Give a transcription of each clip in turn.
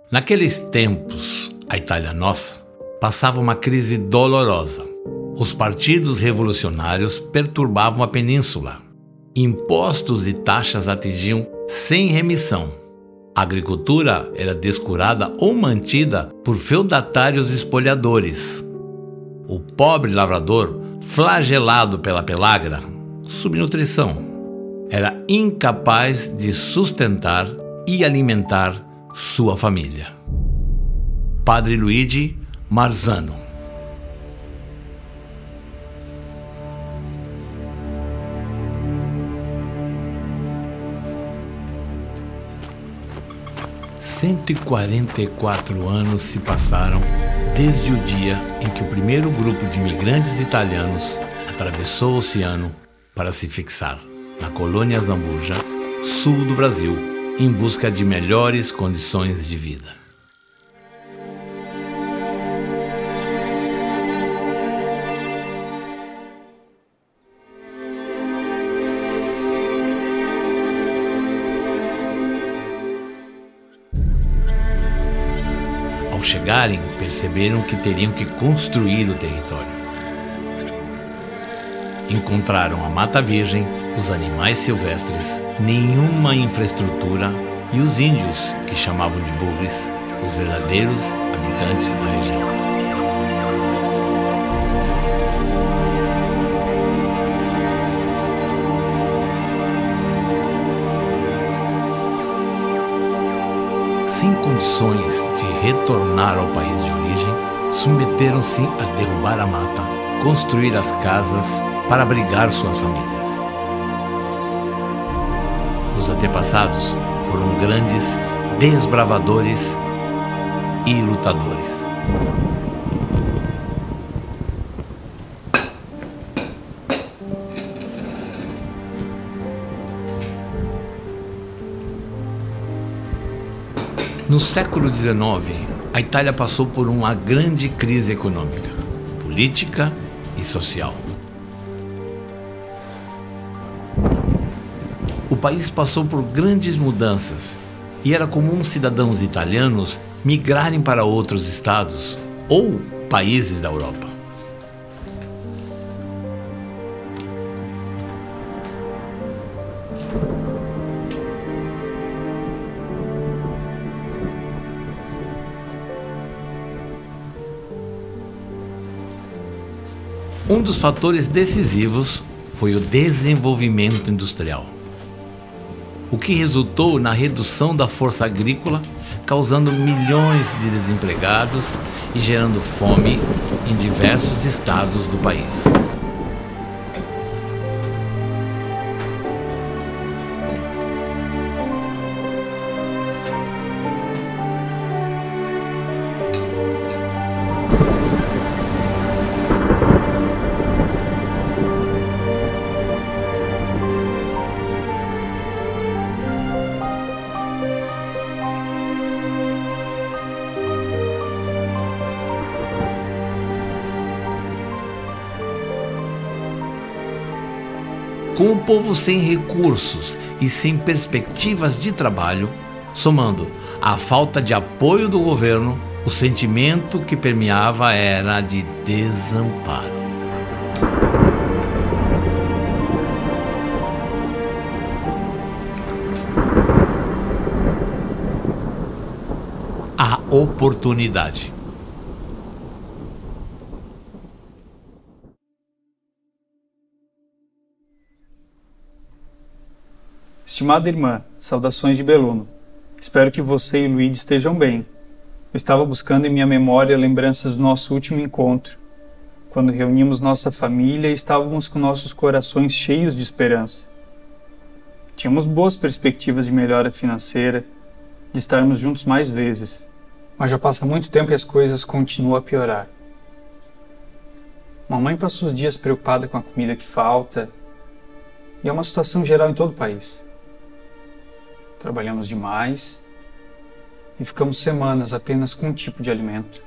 Naqueles tempos, a Itália nossa passava uma crise dolorosa. Os partidos revolucionários perturbavam a península. Impostos e taxas atingiam sem remissão. A agricultura era descurada ou mantida por feudatários espoliadores. O pobre lavrador, flagelado pela pelagra, subnutrição, era incapaz de sustentar e alimentar sua família. Padre Luigi Marzano. Cento e 44 anos se passaram desde o dia em que o primeiro grupo de imigrantes italianos atravessou o oceano para se fixar na colônia Zambuja, sul do Brasil, em busca de melhores condições de vida. Ao chegarem, perceberam que teriam que construir o território. Encontraram a Mata Virgem, os animais silvestres, nenhuma infraestrutura e os índios, que chamavam de bugres, os verdadeiros habitantes da região. Sem condições de retornar ao país de origem, submeteram-se a derrubar a mata, construir as casas para abrigar suas famílias. Os antepassados foram grandes desbravadores e lutadores. No século XIX, a Itália passou por uma grande crise econômica, política e social. O país passou por grandes mudanças e era comum cidadãos italianos migrarem para outros estados ou países da Europa. Um dos fatores decisivos foi o desenvolvimento industrial, o que resultou na redução da força agrícola, causando milhões de desempregados e gerando fome em diversos estados do país. Com o povo sem recursos e sem perspectivas de trabalho, somando a falta de apoio do governo, o sentimento que permeava era de desamparo. A oportunidade. Estimada irmã, saudações de Belluno. Espero que você e Luigi estejam bem. Eu estava buscando em minha memória lembranças do nosso último encontro, quando reunimos nossa família e estávamos com nossos corações cheios de esperança. Tínhamos boas perspectivas de melhora financeira, de estarmos juntos mais vezes, mas já passa muito tempo e as coisas continuam a piorar. Mamãe passa os dias preocupada com a comida que falta, e é uma situação geral em todo o país. Trabalhamos demais e ficamos semanas apenas com um tipo de alimento.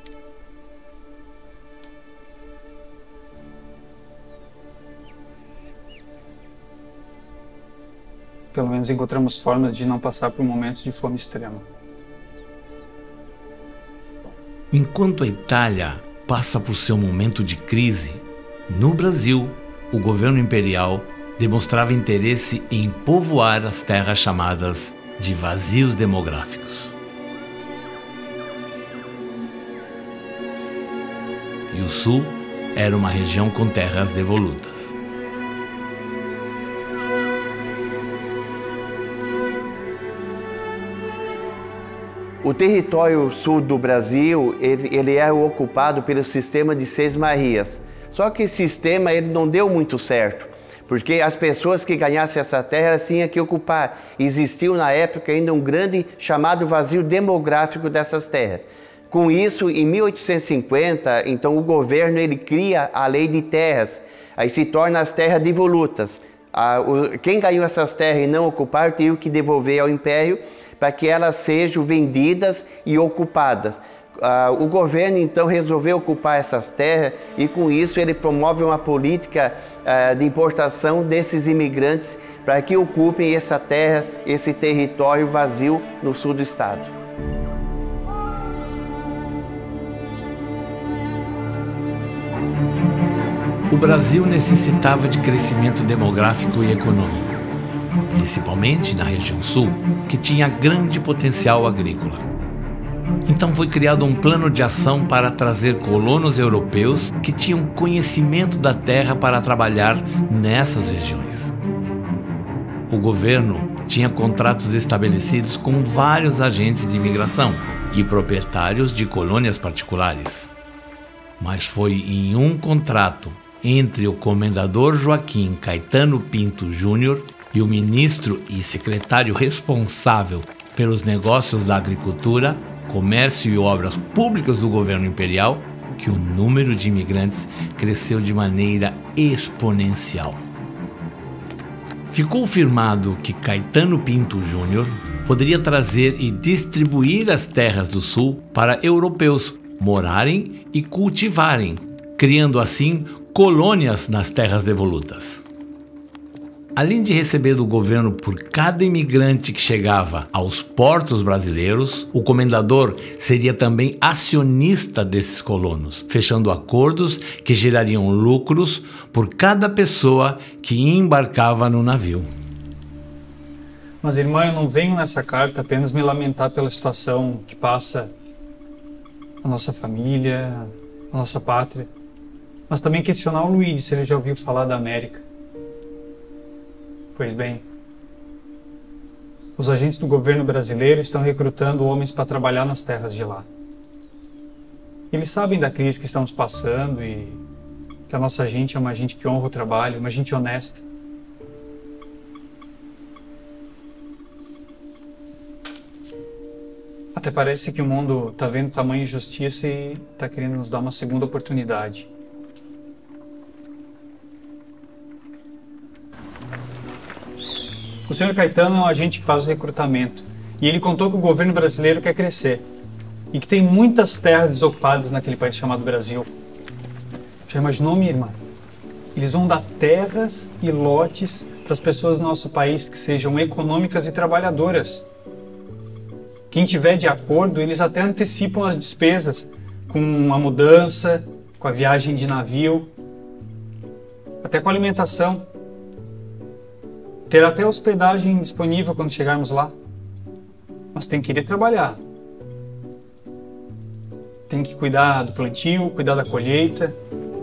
Pelo menos encontramos formas de não passar por momentos de fome extrema. Enquanto a Itália passa por seu momento de crise, no Brasil, o governo imperial demonstrava interesse em povoar as terras chamadas de vazios demográficos. E o Sul era uma região com terras devolutas. O território sul do Brasil, ele é ocupado pelo sistema de Seis Marias. Só que esse sistema ele não deu muito certo, porque as pessoas que ganhassem essa terra elas tinham que ocupar. Existiu na época ainda um grande chamado vazio demográfico dessas terras. Com isso, em 1850, então o governo ele cria a lei de terras, aí se torna as terras devolutas. Quem ganhou essas terras e não ocupar, teve que devolver ao Império para que elas sejam vendidas e ocupadas. O governo então resolveu ocupar essas terras e com isso ele promove uma política de importação desses imigrantes para que ocupem essa terra, esse território vazio no sul do estado. O Brasil necessitava de crescimento demográfico e econômico, principalmente na região sul, que tinha grande potencial agrícola. Então foi criado um plano de ação para trazer colonos europeus que tinham conhecimento da terra para trabalhar nessas regiões. O governo tinha contratos estabelecidos com vários agentes de imigração e proprietários de colônias particulares. Mas foi em um contrato entre o comendador Joaquim Caetano Pinto Júnior e o ministro e secretário responsável pelos negócios da agricultura, comércio e obras públicas do governo imperial, que o número de imigrantes cresceu de maneira exponencial. Ficou firmado que Caetano Pinto Júnior poderia trazer e distribuir as terras do sul para europeus morarem e cultivarem, criando assim colônias nas terras devolutas. Além de receber do governo por cada imigrante que chegava aos portos brasileiros, o comendador seria também acionista desses colonos, fechando acordos que gerariam lucros por cada pessoa que embarcava no navio. Mas, irmã, eu não venho nessa carta apenas me lamentar pela situação que passa a nossa família, a nossa pátria, mas também questionar o Luigi se ele já ouviu falar da América. Pois bem, os agentes do governo brasileiro estão recrutando homens para trabalhar nas terras de lá. Eles sabem da crise que estamos passando e que a nossa gente é uma gente que honra o trabalho, uma gente honesta. Até parece que o mundo está vendo tamanha injustiça e está querendo nos dar uma segunda oportunidade. O senhor Caetano é um agente que faz o recrutamento e ele contou que o governo brasileiro quer crescer e que tem muitas terras desocupadas naquele país chamado Brasil. Já imaginou, minha irmã? Eles vão dar terras e lotes para as pessoas do nosso país que sejam econômicas e trabalhadoras. Quem tiver de acordo, eles até antecipam as despesas com a mudança, com a viagem de navio, até com a alimentação. Ter até hospedagem disponível quando chegarmos lá. Mas tem que ir trabalhar. Tem que cuidar do plantio, cuidar da colheita.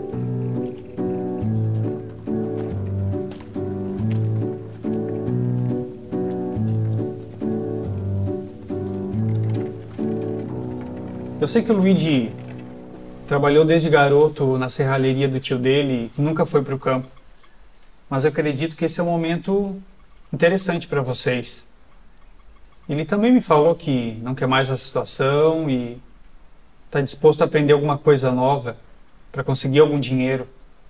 Eu sei que o Luigi trabalhou desde garoto na serralheria do tio dele e nunca foi para o campo. Mas eu acredito que esse é um momento interessante para vocês. Ele também me falou que não quer mais a situação e está disposto a aprender alguma coisa nova para conseguir algum dinheiro.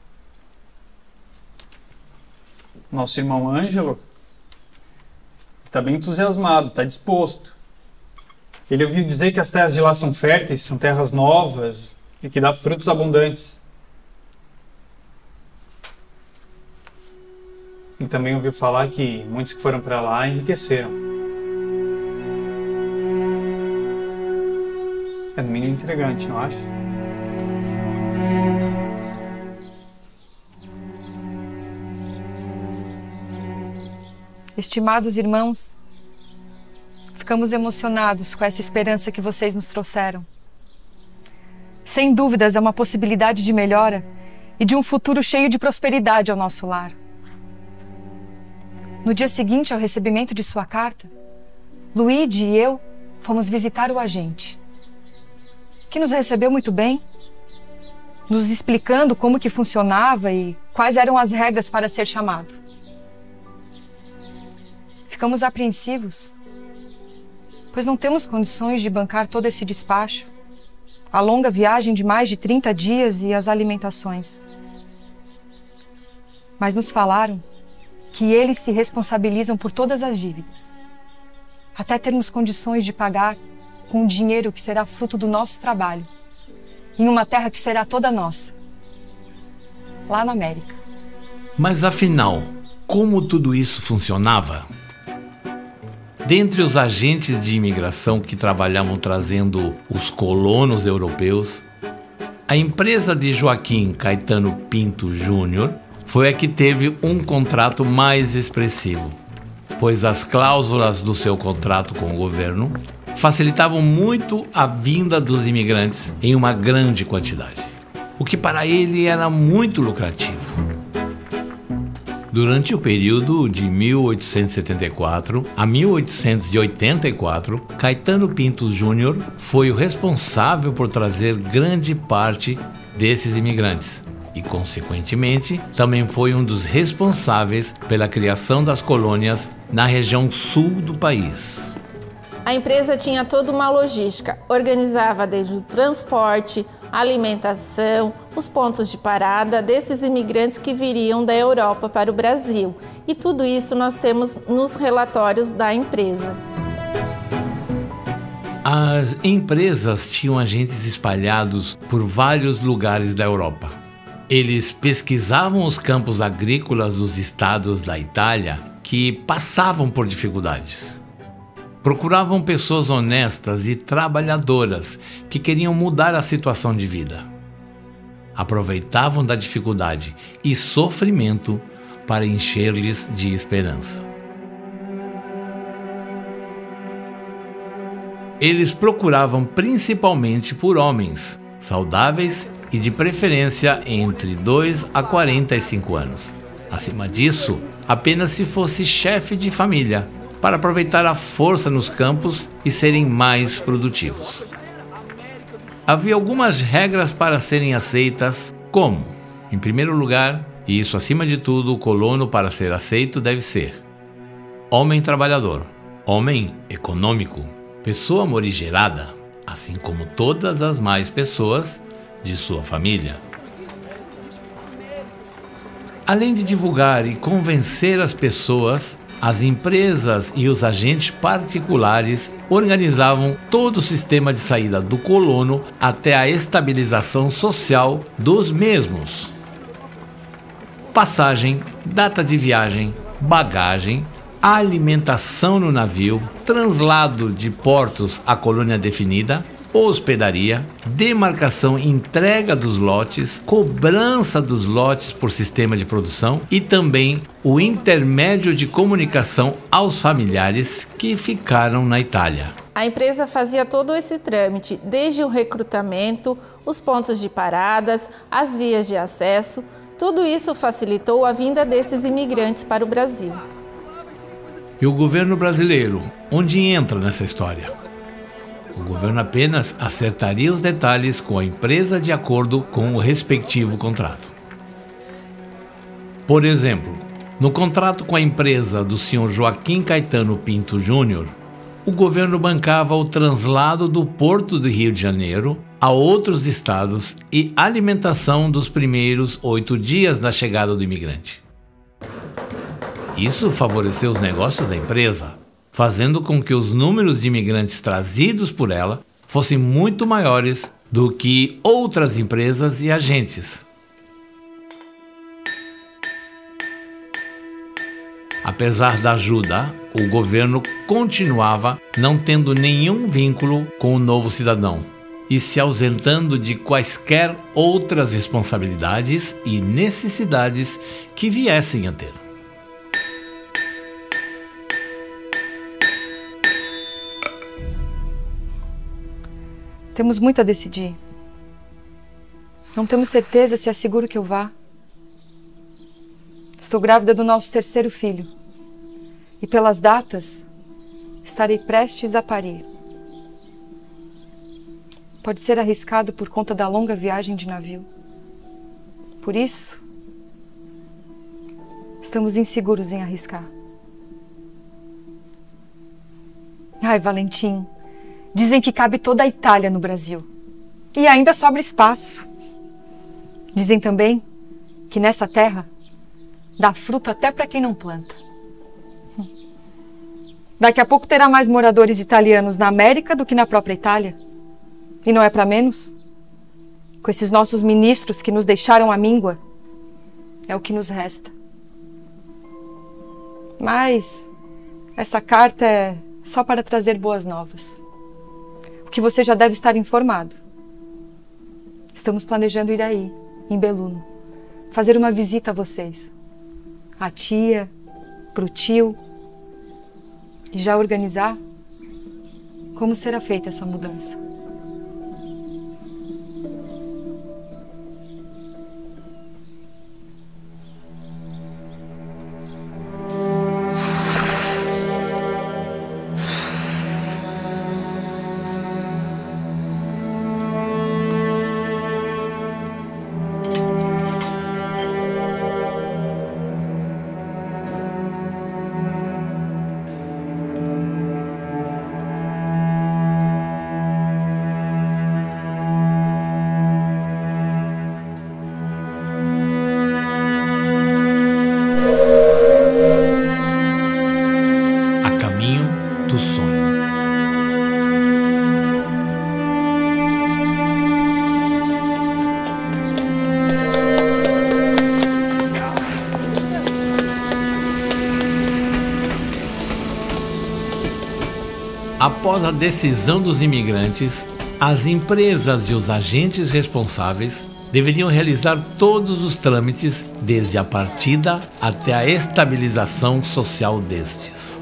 Nosso irmão Ângelo está bem entusiasmado, está disposto. Ele ouviu dizer que as terras de lá são férteis, são terras novas e que dão frutos abundantes. E também ouviu falar que muitos que foram para lá enriqueceram. É meio intrigante, não acha? Estimados irmãos, ficamos emocionados com essa esperança que vocês nos trouxeram. Sem dúvidas, é uma possibilidade de melhora e de um futuro cheio de prosperidade ao nosso lar. No dia seguinte ao recebimento de sua carta, Luigi e eu fomos visitar o agente, que nos recebeu muito bem, nos explicando como que funcionava e quais eram as regras para ser chamado. Ficamos apreensivos, pois não temos condições de bancar todo esse despacho, a longa viagem de mais de 30 dias e as alimentações. Mas nos falaram que eles se responsabilizam por todas as dívidas, até termos condições de pagar com o dinheiro que será fruto do nosso trabalho, em uma terra que será toda nossa, lá na América. Mas afinal, como tudo isso funcionava? Dentre os agentes de imigração que trabalhavam trazendo os colonos europeus, a empresa de Joaquim Caetano Pinto Júnior foi a que teve um contrato mais expressivo, pois as cláusulas do seu contrato com o governo facilitavam muito a vinda dos imigrantes em uma grande quantidade, o que para ele era muito lucrativo. Durante o período de 1874 a 1884, Caetano Pinto Júnior foi o responsável por trazer grande parte desses imigrantes e, consequentemente, também foi um dos responsáveis pela criação das colônias na região sul do país. A empresa tinha toda uma logística, organizava desde o transporte, alimentação, os pontos de parada desses imigrantes que viriam da Europa para o Brasil. E tudo isso nós temos nos relatórios da empresa. As empresas tinham agentes espalhados por vários lugares da Europa. Eles pesquisavam os campos agrícolas dos estados da Itália que passavam por dificuldades. Procuravam pessoas honestas e trabalhadoras que queriam mudar a situação de vida. Aproveitavam da dificuldade e sofrimento para encher-lhes de esperança. Eles procuravam principalmente por homens saudáveis e de preferência entre 2 a 45 anos. Acima disso, apenas se fosse chefe de família, para aproveitar a força nos campos e serem mais produtivos. Havia algumas regras para serem aceitas, como, em primeiro lugar, e isso acima de tudo, o colono para ser aceito deve ser homem trabalhador, homem econômico, pessoa morigerada, assim como todas as mais pessoas de sua família. Além de divulgar e convencer as pessoas, as empresas e os agentes particulares organizavam todo o sistema de saída do colono até a estabilização social dos mesmos. Passagem, data de viagem, bagagem, alimentação no navio, translado de portos à colônia definida, hospedaria, demarcação e entrega dos lotes, cobrança dos lotes por sistema de produção e também o intermédio de comunicação aos familiares que ficaram na Itália. A empresa fazia todo esse trâmite, desde o recrutamento, os pontos de paradas, as vias de acesso. Tudo isso facilitou a vinda desses imigrantes para o Brasil. E o governo brasileiro, onde entra nessa história? O governo apenas acertaria os detalhes com a empresa de acordo com o respectivo contrato. Por exemplo, no contrato com a empresa do Sr. Joaquim Caetano Pinto Júnior, o governo bancava o translado do Porto do Rio de Janeiro a outros estados e alimentação dos primeiros 8 dias da chegada do imigrante. Isso favoreceu os negócios da empresa, fazendo com que os números de imigrantes trazidos por ela fossem muito maiores do que outras empresas e agentes. Apesar da ajuda, o governo continuava não tendo nenhum vínculo com o novo cidadão, e se ausentando de quaisquer outras responsabilidades e necessidades que viessem a ter. Temos muito a decidir. Não temos certeza se é seguro que eu vá. Estou grávida do nosso terceiro filho. E pelas datas, estarei prestes a parir. Pode ser arriscado por conta da longa viagem de navio. Por isso, estamos inseguros em arriscar. Ai, Valentim, dizem que cabe toda a Itália no Brasil. E ainda sobra espaço. Dizem também que nessa terra dá fruto até para quem não planta. Daqui a pouco terá mais moradores italianos na América do que na própria Itália. E não é para menos. Com esses nossos ministros que nos deixaram à míngua, é o que nos resta. Mas essa carta é só para trazer boas novas. O que você já deve estar informado. Estamos planejando ir aí, em Belluno, fazer uma visita a vocês. A tia, pro tio. E já organizar como será feita essa mudança. Do sonho. Após a decisão dos imigrantes, as empresas e os agentes responsáveis deveriam realizar todos os trâmites, desde a partida até a estabilização social destes.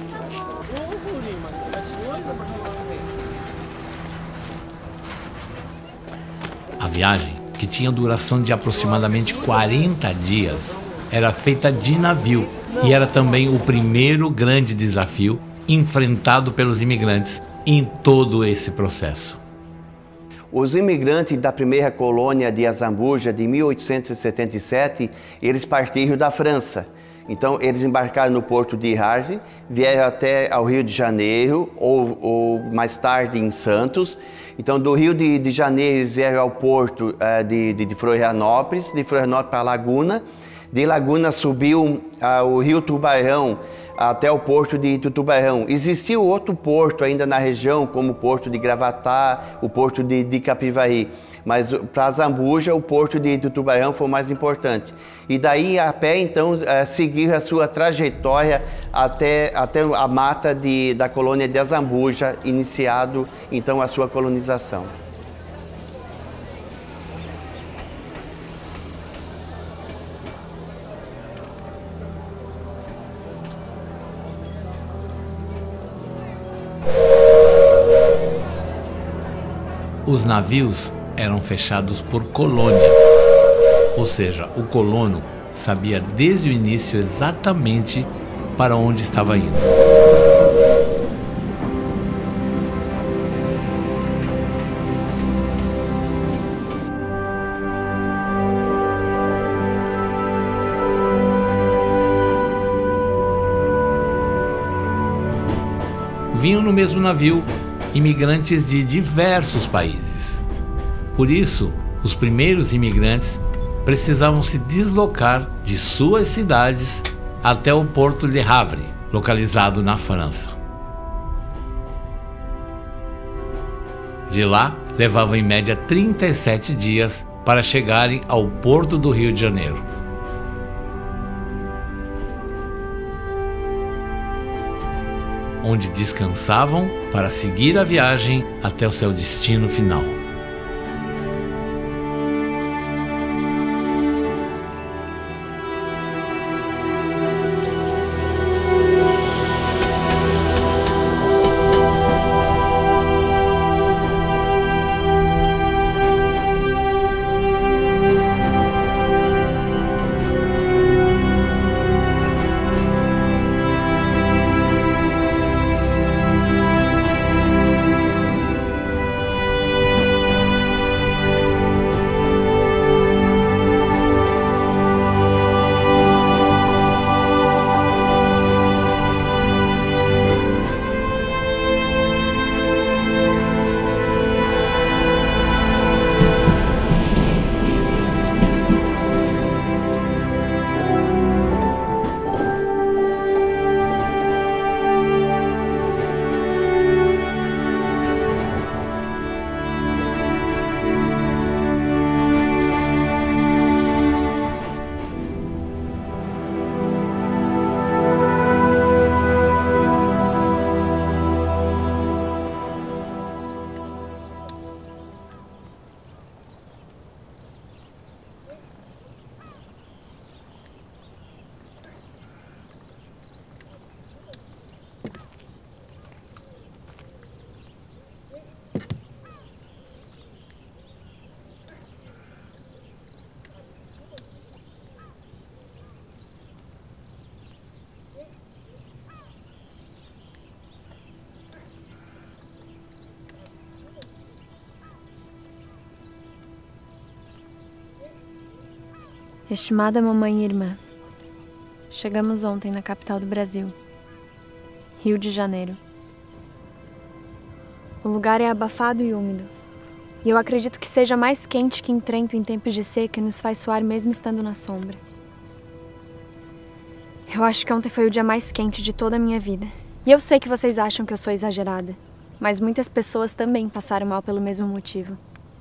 A viagem, que tinha duração de aproximadamente 40 dias, era feita de navio e era também o primeiro grande desafio enfrentado pelos imigrantes em todo esse processo. Os imigrantes da primeira colônia de Azambuja, de 1877, eles partiram da França. Então, eles embarcaram no porto de Harge, vieram até ao Rio de Janeiro, ou mais tarde em Santos. Então, do Rio de Janeiro, eles vieram ao porto de Florianópolis, de Florianópolis para Laguna. De Laguna subiu o Rio Tubarão até o porto de Tubarão. Existia outro porto ainda na região, como o porto de Gravatá, o porto de Capivari. Mas para Zambuja, o porto de Tubarão foi o mais importante. E daí a pé, então, seguir a sua trajetória até a mata da colônia de Azambuja, iniciado então a sua colonização. Os navios eram fechados por colônias, ou seja, o colono sabia desde o início exatamente para onde estava indo. Vinham no mesmo navio imigrantes de diversos países. Por isso, os primeiros imigrantes precisavam se deslocar de suas cidades até o porto de Havre, localizado na França. De lá, levavam em média 37 dias para chegarem ao porto do Rio de Janeiro. Onde descansavam para seguir a viagem até o seu destino final. Estimada mamãe e irmã, chegamos ontem na capital do Brasil, Rio de Janeiro. O lugar é abafado e úmido, e eu acredito que seja mais quente que em Trento em tempos de seca e nos faz suar mesmo estando na sombra. Eu acho que ontem foi o dia mais quente de toda a minha vida. E eu sei que vocês acham que eu sou exagerada, mas muitas pessoas também passaram mal pelo mesmo motivo.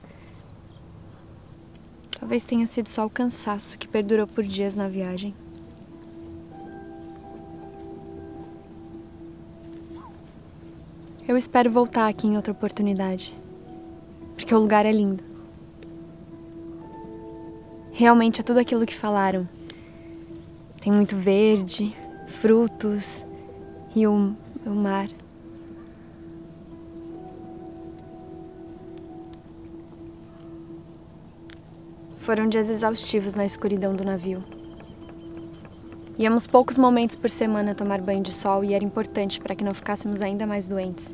Talvez tenha sido só o cansaço que perdurou por dias na viagem. Eu espero voltar aqui em outra oportunidade, porque o lugar é lindo. Realmente é tudo aquilo que falaram. Tem muito verde, frutos e o mar. Foram dias exaustivos na escuridão do navio. Íamos poucos momentos por semana tomar banho de sol e era importante para que não ficássemos ainda mais doentes.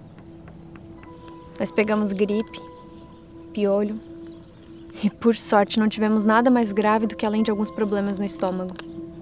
Nós pegamos gripe, piolho e, por sorte, não tivemos nada mais grave do que além de alguns problemas no estômago.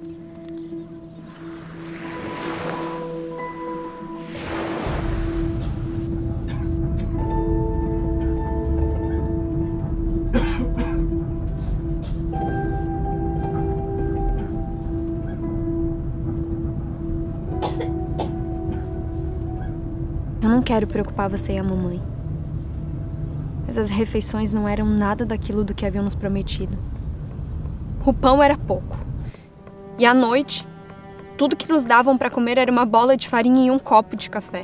Eu não quero preocupar você e a mamãe. Mas as refeições não eram nada daquilo do que haviam nos prometido. O pão era pouco. E à noite, tudo que nos davam para comer era uma bola de farinha e um copo de café.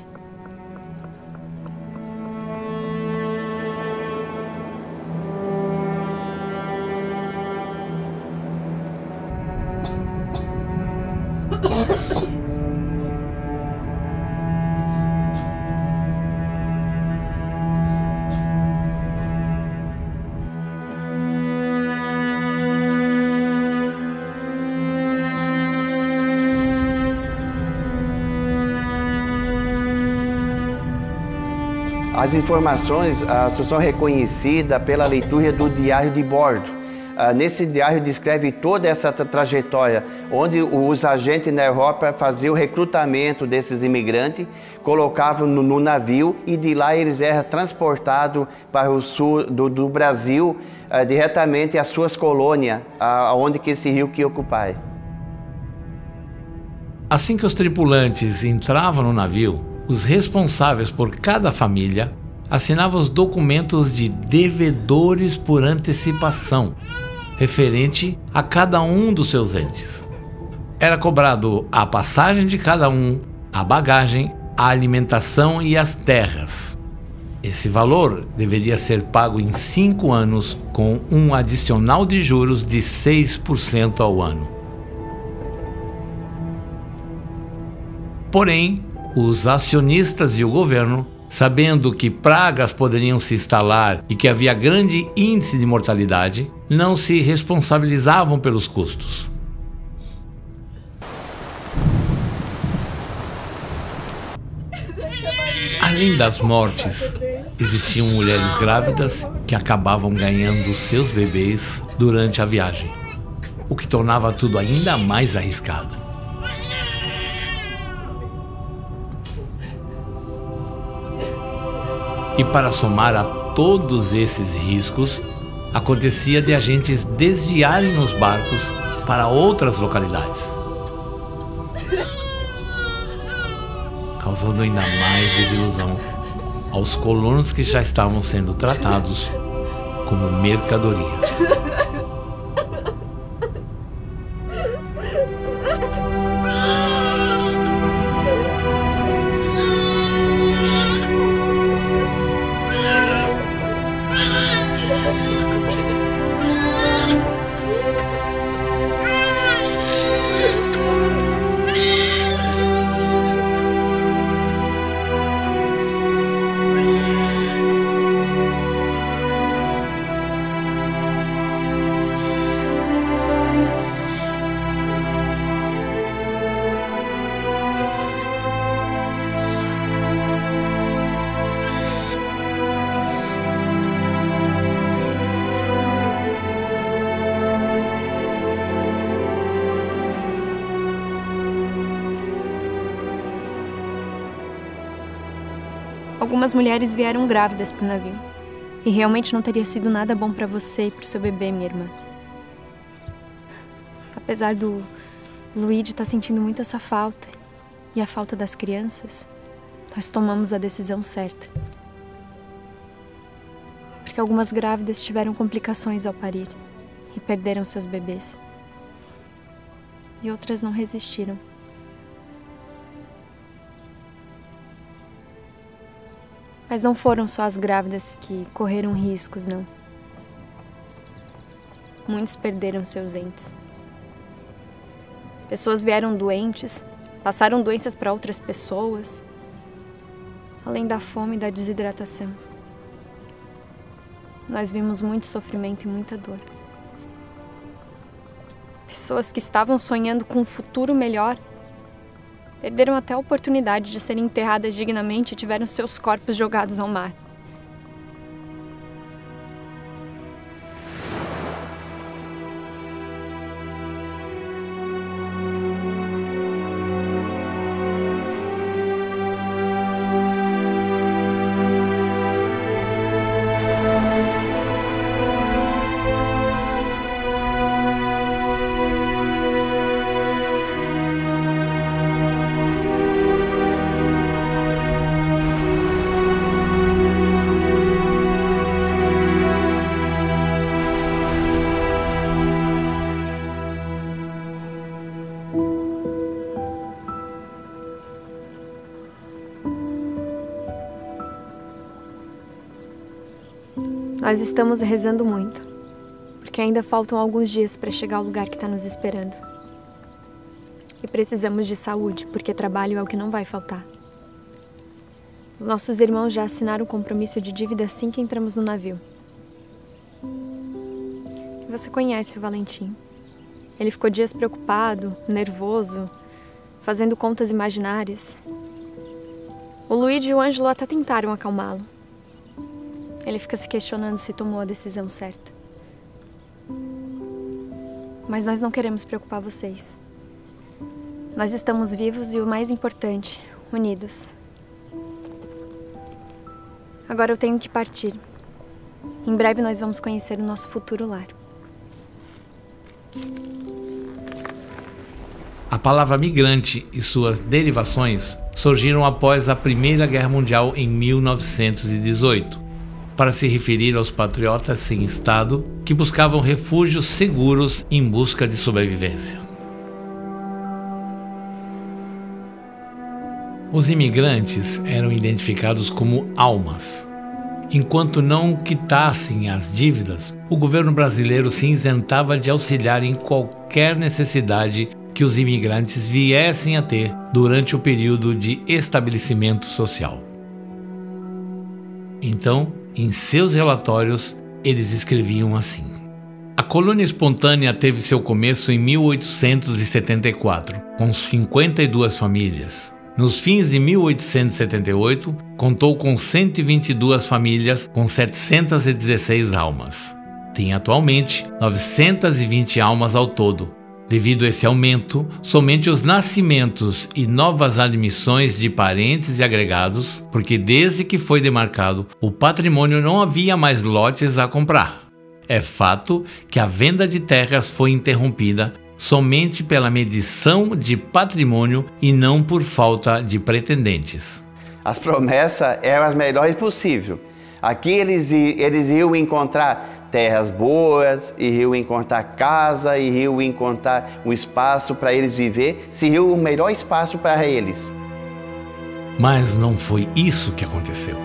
As informações são reconhecidas pela leitura do diário de bordo. Nesse diário descreve toda essa trajetória, onde os agentes na Europa faziam o recrutamento desses imigrantes, colocavam no navio e de lá eles eram transportados para o sul do Brasil, diretamente às suas colônias, onde que esse rio que ocupava. Assim que os tripulantes entravam no navio, os responsáveis por cada família assinavam os documentos de devedores por antecipação, referente a cada um dos seus entes. Era cobrado a passagem de cada um, a bagagem, a alimentação e as terras. Esse valor deveria ser pago em 5 anos, com um adicional de juros de 6% ao ano. Porém, os acionistas e o governo, sabendo que pragas poderiam se instalar e que havia grande índice de mortalidade, não se responsabilizavam pelos custos. Além das mortes, existiam mulheres grávidas que acabavam ganhando seus bebês durante a viagem, o que tornava tudo ainda mais arriscado. E para somar a todos esses riscos, acontecia de agentes desviarem os barcos para outras localidades, causando ainda mais desilusão aos colonos que já estavam sendo tratados como mercadorias. Algumas mulheres vieram grávidas pro navio. E realmente não teria sido nada bom para você e pro seu bebê, minha irmã. Apesar do Luigi estar sentindo muito essa falta e a falta das crianças, nós tomamos a decisão certa. Porque algumas grávidas tiveram complicações ao parir e perderam seus bebês. E outras não resistiram. Mas não foram só as grávidas que correram riscos, não. Muitos perderam seus entes. Pessoas vieram doentes, passaram doenças para outras pessoas, além da fome e da desidratação. Nós vimos muito sofrimento e muita dor. Pessoas que estavam sonhando com um futuro melhor perderam até a oportunidade de serem enterradas dignamente e tiveram seus corpos jogados ao mar. Nós estamos rezando muito, porque ainda faltam alguns dias para chegar ao lugar que está nos esperando. E precisamos de saúde, porque trabalho é o que não vai faltar. Os nossos irmãos já assinaram o compromisso de dívida assim que entramos no navio. Você conhece o Valentim. Ele ficou dias preocupado, nervoso, fazendo contas imaginárias. O Luigi e o Ângelo até tentaram acalmá-lo. Ele fica se questionando se tomou a decisão certa. Mas nós não queremos preocupar vocês. Nós estamos vivos e, o mais importante, unidos. Agora eu tenho que partir. Em breve nós vamos conhecer o nosso futuro lar. A palavra migrante e suas derivações surgiram após a Primeira Guerra Mundial em 1918. Para se referir aos patriotas sem Estado que buscavam refúgios seguros em busca de sobrevivência. Os imigrantes eram identificados como almas. Enquanto não quitassem as dívidas, o governo brasileiro se isentava de auxiliar em qualquer necessidade que os imigrantes viessem a ter durante o período de estabelecimento social. Então, em seus relatórios, eles escreviam assim: a colônia espontânea teve seu começo em 1874, com 52 famílias. Nos fins de 1878, contou com 122 famílias com 716 almas. Tem atualmente 920 almas ao todo. Devido a esse aumento, somente os nascimentos e novas admissões de parentes e agregados, porque desde que foi demarcado o patrimônio não havia mais lotes a comprar. É fato que a venda de terras foi interrompida somente pela medição de patrimônio e não por falta de pretendentes. As promessas eram as melhores possíveis. Aqui eles iam encontrar terras boas, iriam encontrar casa, iriam encontrar um espaço para eles viver, seria o melhor espaço para eles. Mas não foi isso que aconteceu.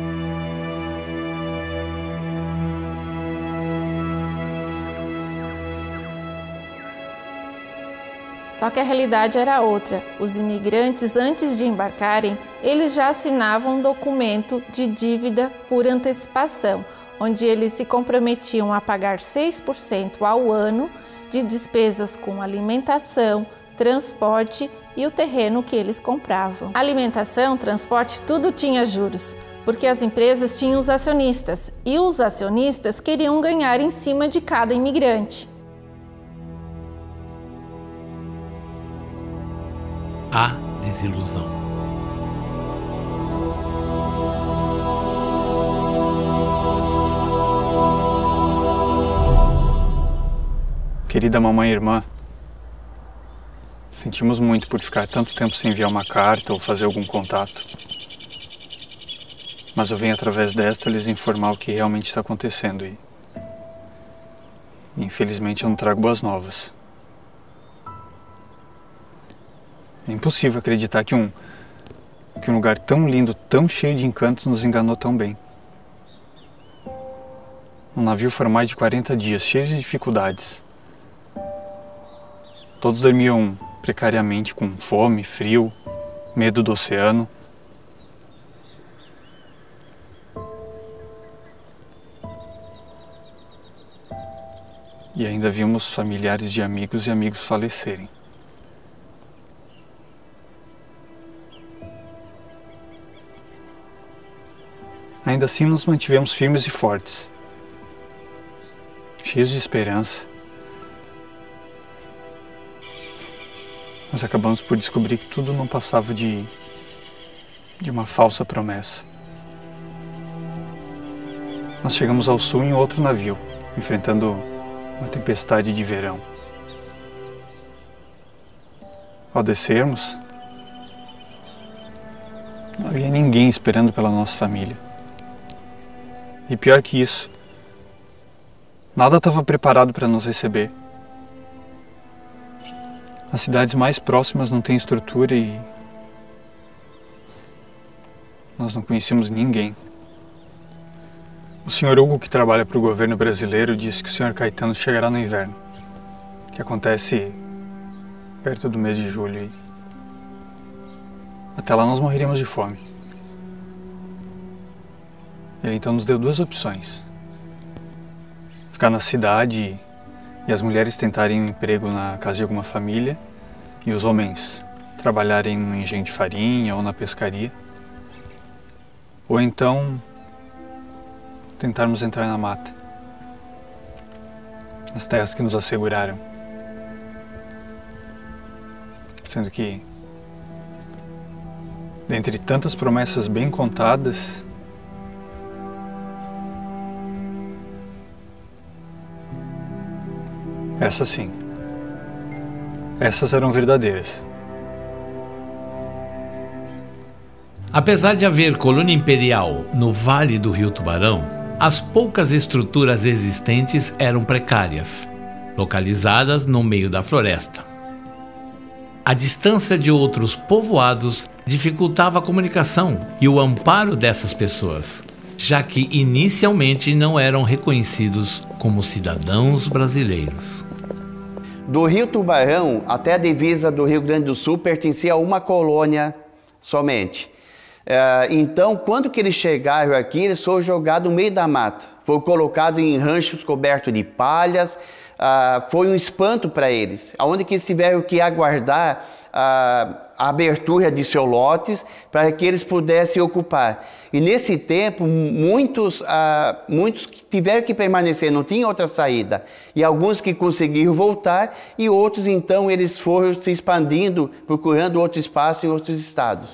Só que a realidade era outra. Os imigrantes, antes de embarcarem, eles já assinavam um documento de dívida por antecipação, onde eles se comprometiam a pagar 6% ao ano de despesas com alimentação, transporte e o terreno que eles compravam. Alimentação, transporte, tudo tinha juros, porque as empresas tinham os acionistas e os acionistas queriam ganhar em cima de cada imigrante. A desilusão. querida mamãe e irmã, sentimos muito por ficar tanto tempo sem enviar uma carta ou fazer algum contato. Mas eu venho através desta lhes informar o que realmente está acontecendo e infelizmente eu não trago boas novas. É impossível acreditar que um lugar tão lindo, tão cheio de encantos nos enganou tão bem. Um navio for mais de 40 dias, cheio de dificuldades. Todos dormiam precariamente com fome, frio, medo do oceano. E ainda vimos familiares de amigos e amigos falecerem. Ainda assim nos mantivemos firmes e fortes, cheios de esperança. Mas acabamos por descobrir que tudo não passava de uma falsa promessa. Nós chegamos ao sul em outro navio, enfrentando uma tempestade de verão. Ao descermos, não havia ninguém esperando pela nossa família. E pior que isso, nada estava preparado para nos receber. As cidades mais próximas não têm estrutura e nós não conhecíamos ninguém. O Sr. Hugo, que trabalha para o governo brasileiro, disse que o Sr. Caetano chegará no inverno, que acontece perto do mês de julho. E até lá nós morreríamos de fome. Ele então nos deu duas opções: ficar na cidade e as mulheres tentarem um emprego na casa de alguma família e os homens trabalharem no engenho de farinha ou na pescaria, ou então tentarmos entrar na mata, nas terras que nos asseguraram, sendo que dentre tantas promessas bem contadas, essas sim, essas eram verdadeiras. Apesar de haver colônia imperial no Vale do Rio Tubarão, as poucas estruturas existentes eram precárias, localizadas no meio da floresta. A distância de outros povoados dificultava a comunicação e o amparo dessas pessoas, já que inicialmente não eram reconhecidos como cidadãos brasileiros. Do Rio Tubarão até a divisa do Rio Grande do Sul pertencia a uma colônia somente. Então, quando que eles chegaram aqui, eles foram jogados no meio da mata. Foram colocados em ranchos cobertos de palhas. Foi um espanto para eles, onde que eles tiveram que aguardar a abertura de seus lotes para que eles pudessem ocupar. E nesse tempo, muitos que tiveram que permanecer, não tinha outra saída. E alguns que conseguiram voltar e outros, então, eles foram se expandindo, procurando outro espaço em outros estados.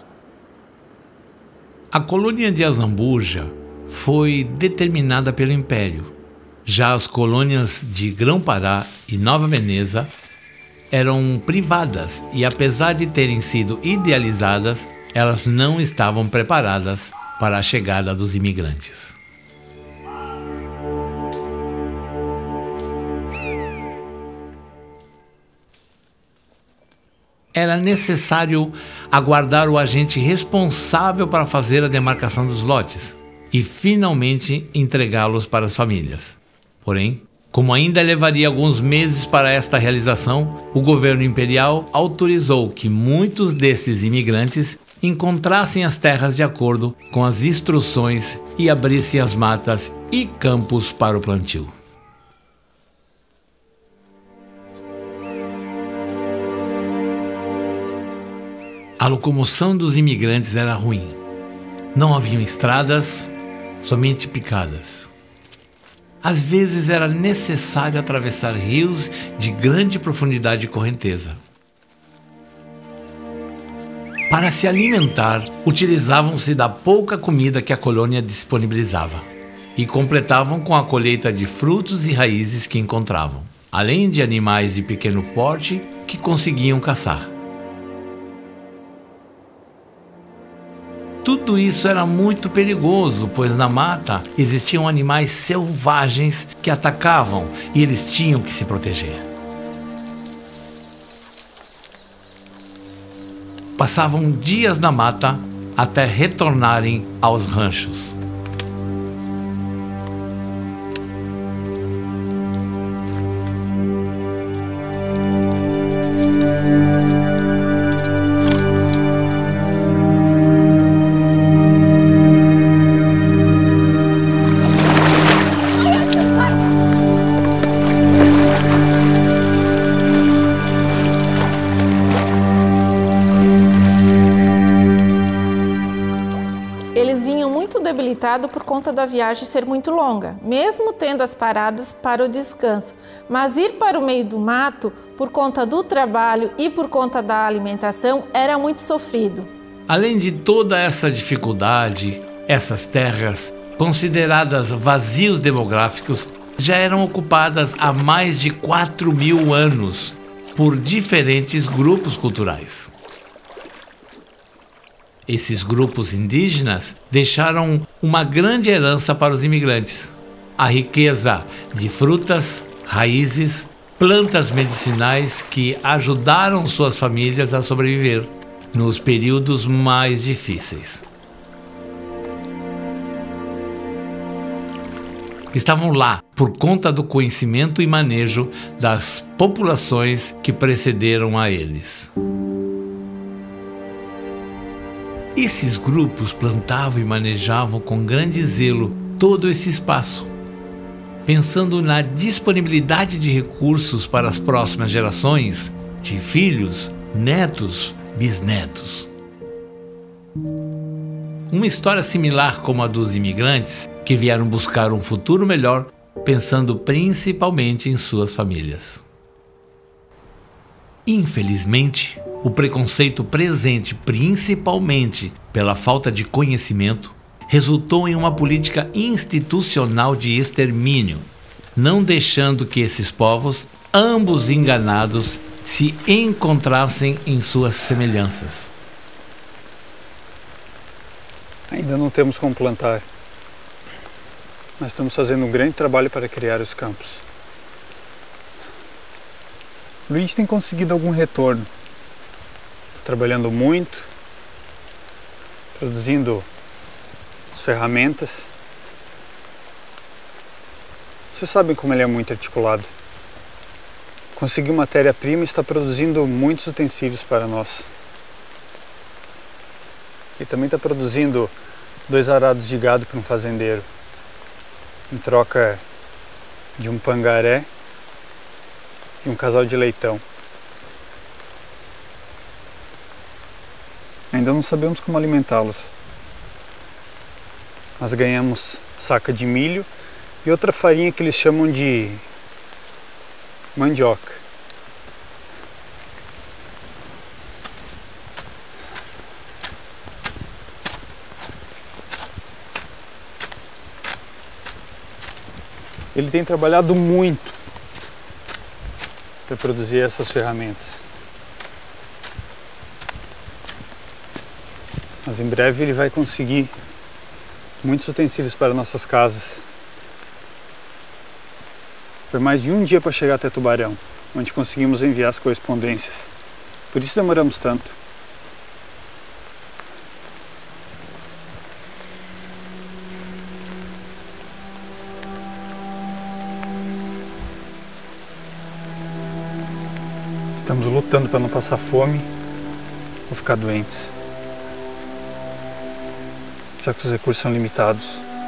A colônia de Azambuja foi determinada pelo Império. Já as colônias de Grão-Pará e Nova Veneza eram privadas e, apesar de terem sido idealizadas, elas não estavam preparadas para a chegada dos imigrantes. Era necessário aguardar o agente responsável para fazer a demarcação dos lotes e finalmente entregá-los para as famílias. Porém, como ainda levaria alguns meses para esta realização, o governo imperial autorizou que muitos desses imigrantes encontrassem as terras de acordo com as instruções e abrissem as matas e campos para o plantio. A locomoção dos imigrantes era ruim. Não haviam estradas, somente picadas. Às vezes era necessário atravessar rios de grande profundidade e correnteza. Para se alimentar, utilizavam-se da pouca comida que a colônia disponibilizava e completavam com a colheita de frutos e raízes que encontravam. além de animais de pequeno porte que conseguiam caçar. Tudo isso era muito perigoso, pois na mata existiam animais selvagens que atacavam e eles tinham que se proteger. Passavam dias na mata até retornarem aos ranchos. Por conta da viagem ser muito longa, mesmo tendo as paradas para o descanso. Mas ir para o meio do mato, por conta do trabalho e por conta da alimentação, era muito sofrido. Além de toda essa dificuldade, essas terras, consideradas vazios demográficos, já eram ocupadas há mais de 4.000 anos por diferentes grupos culturais. Esses grupos indígenas deixaram uma grande herança para os imigrantes. A riqueza de frutas, raízes, plantas medicinais que ajudaram suas famílias a sobreviver nos períodos mais difíceis. Estavam lá por conta do conhecimento e manejo das populações que precederam a eles. Esses grupos plantavam e manejavam com grande zelo todo esse espaço, pensando na disponibilidade de recursos para as próximas gerações de filhos, netos, bisnetos. Uma história similar como a dos imigrantes que vieram buscar um futuro melhor, pensando principalmente em suas famílias. Infelizmente, o preconceito presente, principalmente pela falta de conhecimento, resultou em uma política institucional de extermínio, não deixando que esses povos, ambos enganados, se encontrassem em suas semelhanças. Ainda não temos como plantar, mas estamos fazendo um grande trabalho para criar os campos. Luiz tem conseguido algum retorno, trabalhando muito, produzindo as ferramentas. Vocês sabem como ele é muito articulado. Conseguiu matéria-prima e está produzindo muitos utensílios para nós. E também está produzindo 2 arados de gado para um fazendeiro, em troca de um pangaré e um casal de leitão. Ainda não sabemos como alimentá-los, mas ganhamos saca de milho e outra farinha que eles chamam de mandioca. Ele tem trabalhado muito para produzir essas ferramentas. Mas em breve ele vai conseguir muitos utensílios para nossas casas. Foi mais de um dia para chegar até Tubarão, onde conseguimos enviar as correspondências. Por isso demoramos tanto. Estamos lutando para não passar fome ou ficar doentes, já que os recursos são limitados.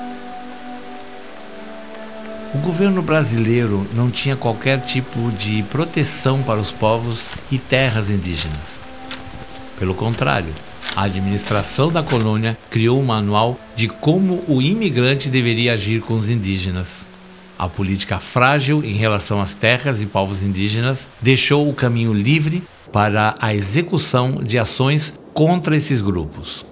O governo brasileiro não tinha qualquer tipo de proteção para os povos e terras indígenas. Pelo contrário, a administração da colônia criou um manual de como o imigrante deveria agir com os indígenas. A política frágil em relação às terras e povos indígenas deixou o caminho livre para a execução de ações contra esses grupos.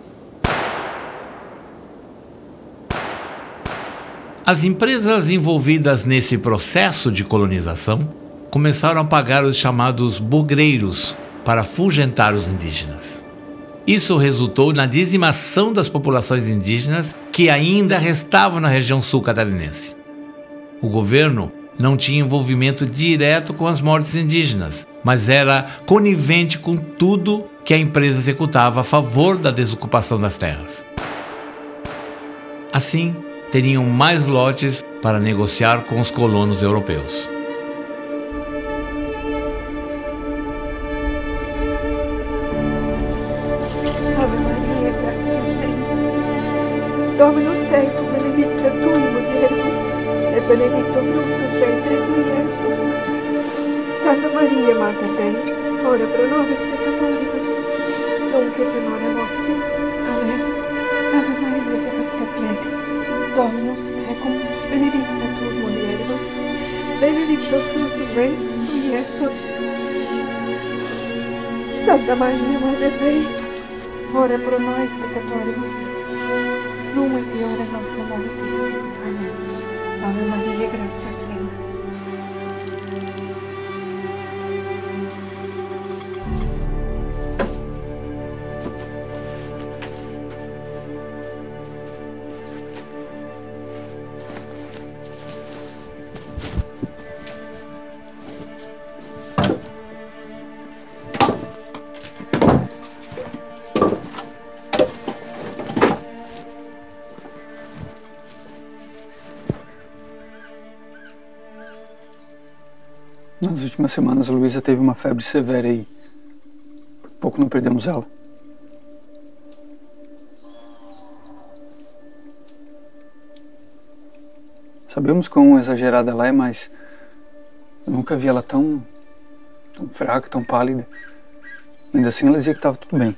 As empresas envolvidas nesse processo de colonização começaram a pagar os chamados bugreiros para afugentar os indígenas. Isso resultou na dizimação das populações indígenas que ainda restavam na região sul catarinense. O governo não tinha envolvimento direto com as mortes indígenas, mas era conivente com tudo que a empresa executava a favor da desocupação das terras. Assim, teriam mais lotes para negociar com os colonos europeus. Ave Maria, gratia plena, Dominus tecum, benedicta tui mulieribus, et benedictus fructus ventris tui, Iesus. Santa Maria, Mater Dei, ora pro nobis peccatoribus, nunc et in hora mortis. Amen. Ave Maria, gratia plena, Dominus tecum, benedicta tui mulieribus, benedictus fructus ventris tui, Iesus. Santa Maria, Mater Dei, ora pro nobis peccatoribus, nunc et in hora nostra mortis. Amen. Ave Maria, gratia plena. Nas últimas semanas, a Luísa teve uma febre severa e por pouco não perdemos ela. Sabemos quão exagerada ela é, mas eu nunca vi ela tão fraca, tão pálida. Ainda assim, ela dizia que estava tudo bem.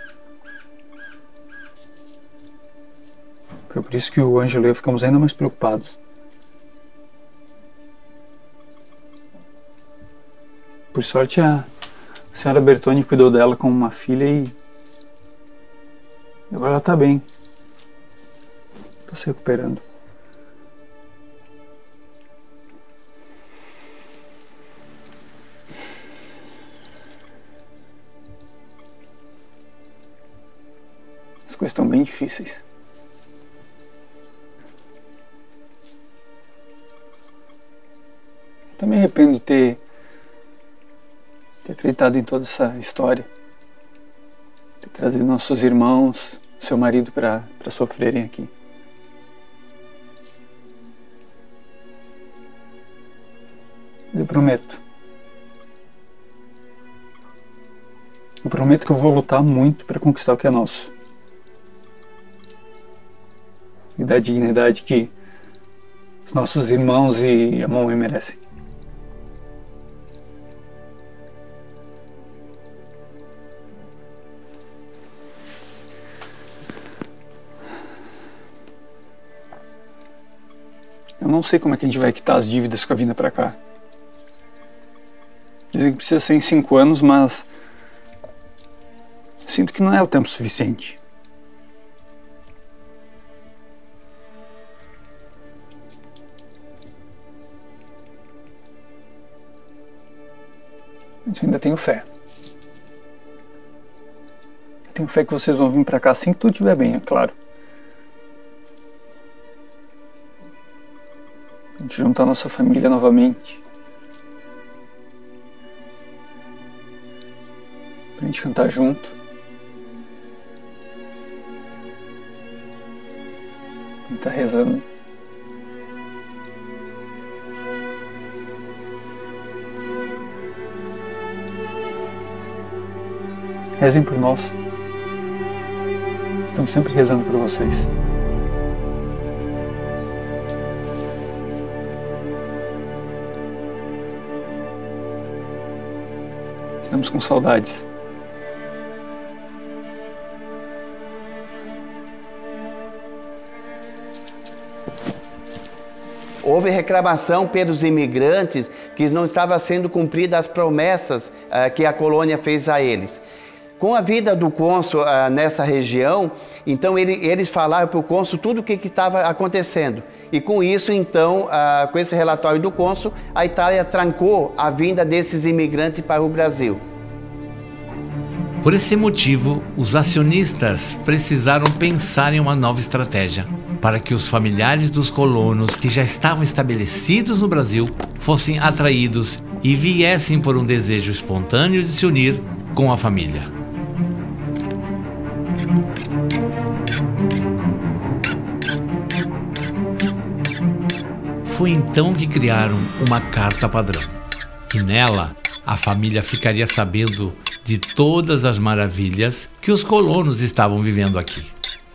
Foi por isso que o Ângelo e eu ficamos ainda mais preocupados. Por sorte, a senhora Bertoni cuidou dela como uma filha e agora ela está bem. Está se recuperando. As coisas estão bem difíceis. Eu também me arrependo de ter acreditado em toda essa história, ter trazido nossos irmãos, seu marido para sofrerem aqui. Eu prometo que eu vou lutar muito para conquistar o que é nosso e dar a dignidade que os nossos irmãos e a mamãe merecem. Eu não sei como é que a gente vai quitar as dívidas com a vinda pra cá. Dizem que precisa ser em 5 anos, mas sinto que não é o tempo suficiente. Mas eu ainda tenho fé. Eu tenho fé que vocês vão vir pra cá assim que tudo estiver bem, é claro. A gente juntar a nossa família novamente. Pra gente cantar junto. E tá rezando. Rezem por nós. Estamos sempre rezando por vocês. Estamos com saudades. Houve reclamação pelos imigrantes que não estavam sendo cumpridas as promessas que a colônia fez a eles. Com a vida do cônsul nessa região, então eles falaram para o cônsul tudo o que estava acontecendo. E com isso, então, com esse relatório do cônsul, a Itália trancou a vinda desses imigrantes para o Brasil. Por esse motivo, os acionistas precisaram pensar em uma nova estratégia para que os familiares dos colonos que já estavam estabelecidos no Brasil fossem atraídos e viessem por um desejo espontâneo de se unir com a família. Foi então que criaram uma carta padrão. E nela, a família ficaria sabendo de todas as maravilhas que os colonos estavam vivendo aqui.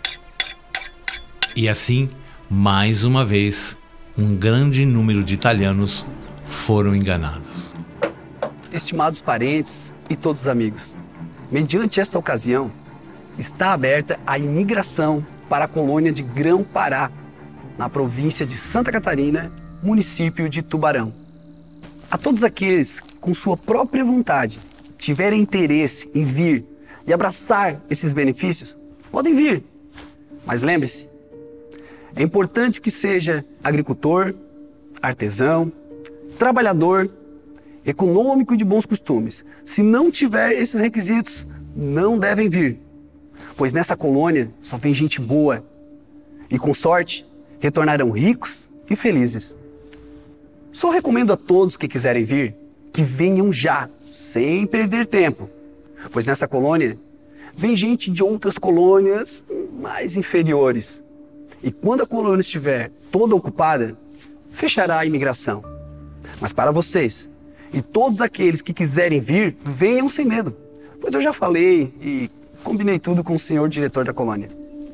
E assim, mais uma vez, um grande número de italianos foram enganados. Estimados parentes e todos os amigos, mediante esta ocasião, está aberta a imigração para a colônia de Grão-Pará, na província de Santa Catarina, município de Tubarão. A todos aqueles, com sua própria vontade, tiverem interesse em vir e abraçar esses benefícios, podem vir. Mas lembre-se, é importante que seja agricultor, artesão, trabalhador, econômico e de bons costumes. Se não tiver esses requisitos, não devem vir, pois nessa colônia só vem gente boa e, com sorte, retornarão ricos e felizes. Só recomendo a todos que quiserem vir que venham já, sem perder tempo, pois nessa colônia vem gente de outras colônias mais inferiores. E quando a colônia estiver toda ocupada, fechará a imigração. Mas para vocês e todos aqueles que quiserem vir, venham sem medo, pois eu já falei e combinei tudo com o senhor diretor da colônia.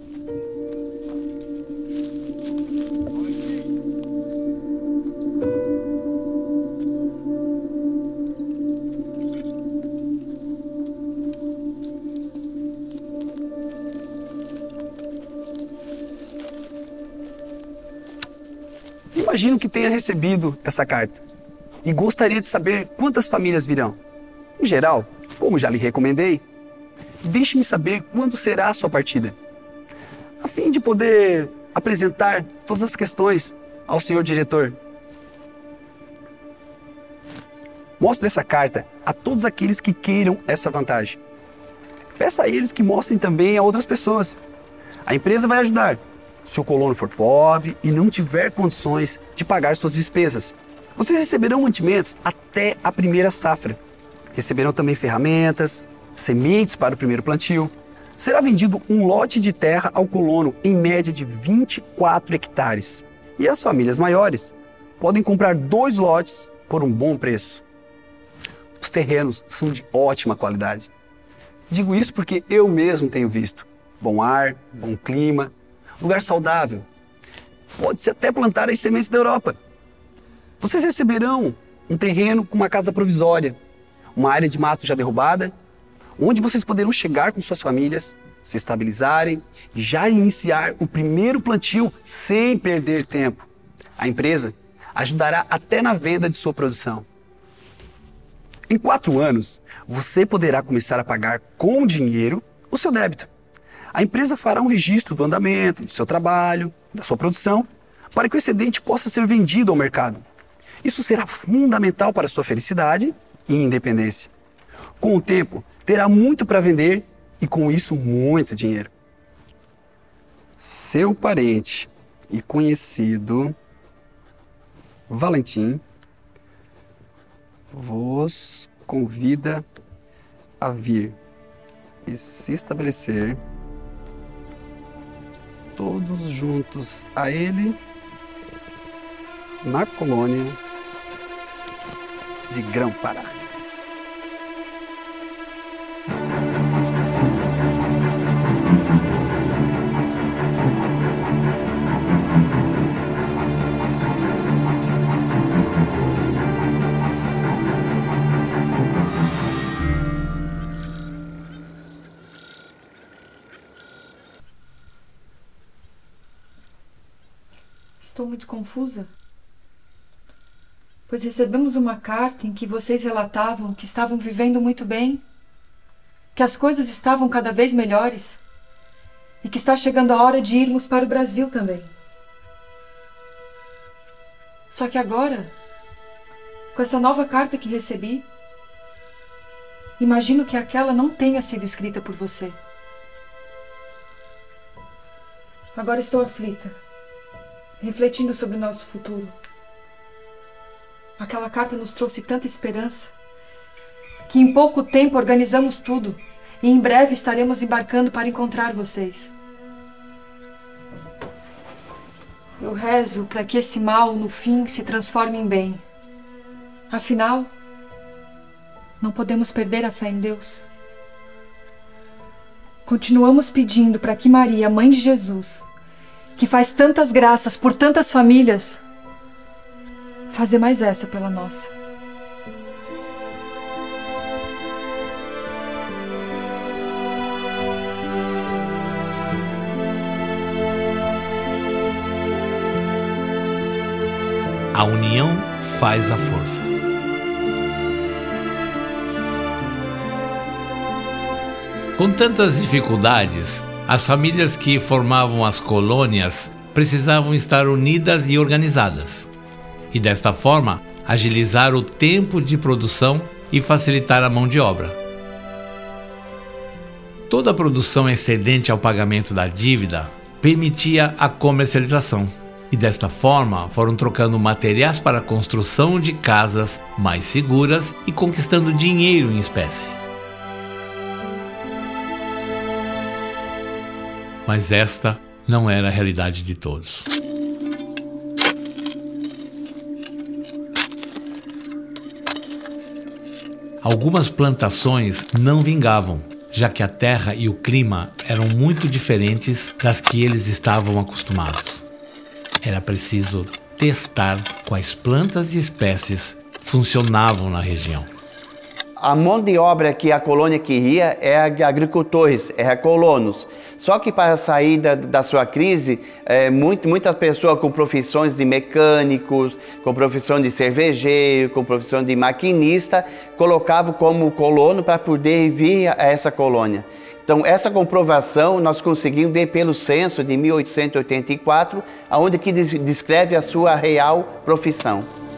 Imagino que tenha recebido essa carta e gostaria de saber quantas famílias virão. Em geral, como já lhe recomendei, deixe-me saber quando será a sua partida, a fim de poder apresentar todas as questões ao senhor diretor. Mostre essa carta a todos aqueles que queiram essa vantagem. Peça a eles que mostrem também a outras pessoas. A empresa vai ajudar se o colono for pobre e não tiver condições de pagar suas despesas. Vocês receberão mantimentos até a primeira safra. Receberão também ferramentas, sementes para o primeiro plantio. Será vendido um lote de terra ao colono em média de 24 hectares. E as famílias maiores podem comprar 2 lotes por um bom preço. Os terrenos são de ótima qualidade. Digo isso porque eu mesmo tenho visto. Bom ar, bom clima, lugar saudável. Pode-se até plantar as sementes da Europa. Vocês receberão um terreno com uma casa provisória, uma área de mato já derrubada, onde vocês poderão chegar com suas famílias, se estabilizarem e já iniciar o primeiro plantio sem perder tempo. A empresa ajudará até na venda de sua produção. Em 4 anos, você poderá começar a pagar com dinheiro o seu débito. A empresa fará um registro do andamento, do seu trabalho, da sua produção, para que o excedente possa ser vendido ao mercado. Isso será fundamental para a sua felicidade e independência. Com o tempo, terá muito para vender e, com isso, muito dinheiro. Seu parente e conhecido, Valentim, vos convida a vir e se estabelecer todos juntos a ele na colônia de Grão-Pará. Estou muito confusa, pois recebemos uma carta em que vocês relatavam que estavam vivendo muito bem que as coisas estavam cada vez melhores e que está chegando a hora de irmos para o Brasil também. Só que agora, com essa nova carta que recebi, imagino que aquela não tenha sido escrita por você. Agora estou aflita, refletindo sobre o nosso futuro. Aquela carta nos trouxe tanta esperança que em pouco tempo organizamos tudo e em breve estaremos embarcando para encontrar vocês. Eu rezo para que esse mal, no fim, se transforme em bem. Afinal, não podemos perder a fé em Deus. Continuamos pedindo para que Maria, mãe de Jesus, que faz tantas graças por tantas famílias, fazer mais essa pela nossa. A união faz a força. Com tantas dificuldades, as famílias que formavam as colônias precisavam estar unidas e organizadas, e desta forma agilizar o tempo de produção e facilitar a mão de obra. Toda a produção excedente ao pagamento da dívida permitia a comercialização, e desta forma foram trocando materiais para a construção de casas mais seguras e conquistando dinheiro em espécie. Mas esta não era a realidade de todos. Algumas plantações não vingavam, já que a terra e o clima eram muito diferentes das que eles estavam acostumados. Era preciso testar quais plantas e espécies funcionavam na região. A mão de obra que a colônia queria é agricultores, é colonos. Só que para sair da sua crise, muitas pessoas com profissões de mecânicos, com profissão de cervejeiro, com profissão de maquinista, colocavam como colono para poder vir a essa colônia. Então, essa comprovação nós conseguimos ver pelo censo de 1884, onde que descreve a sua real profissão.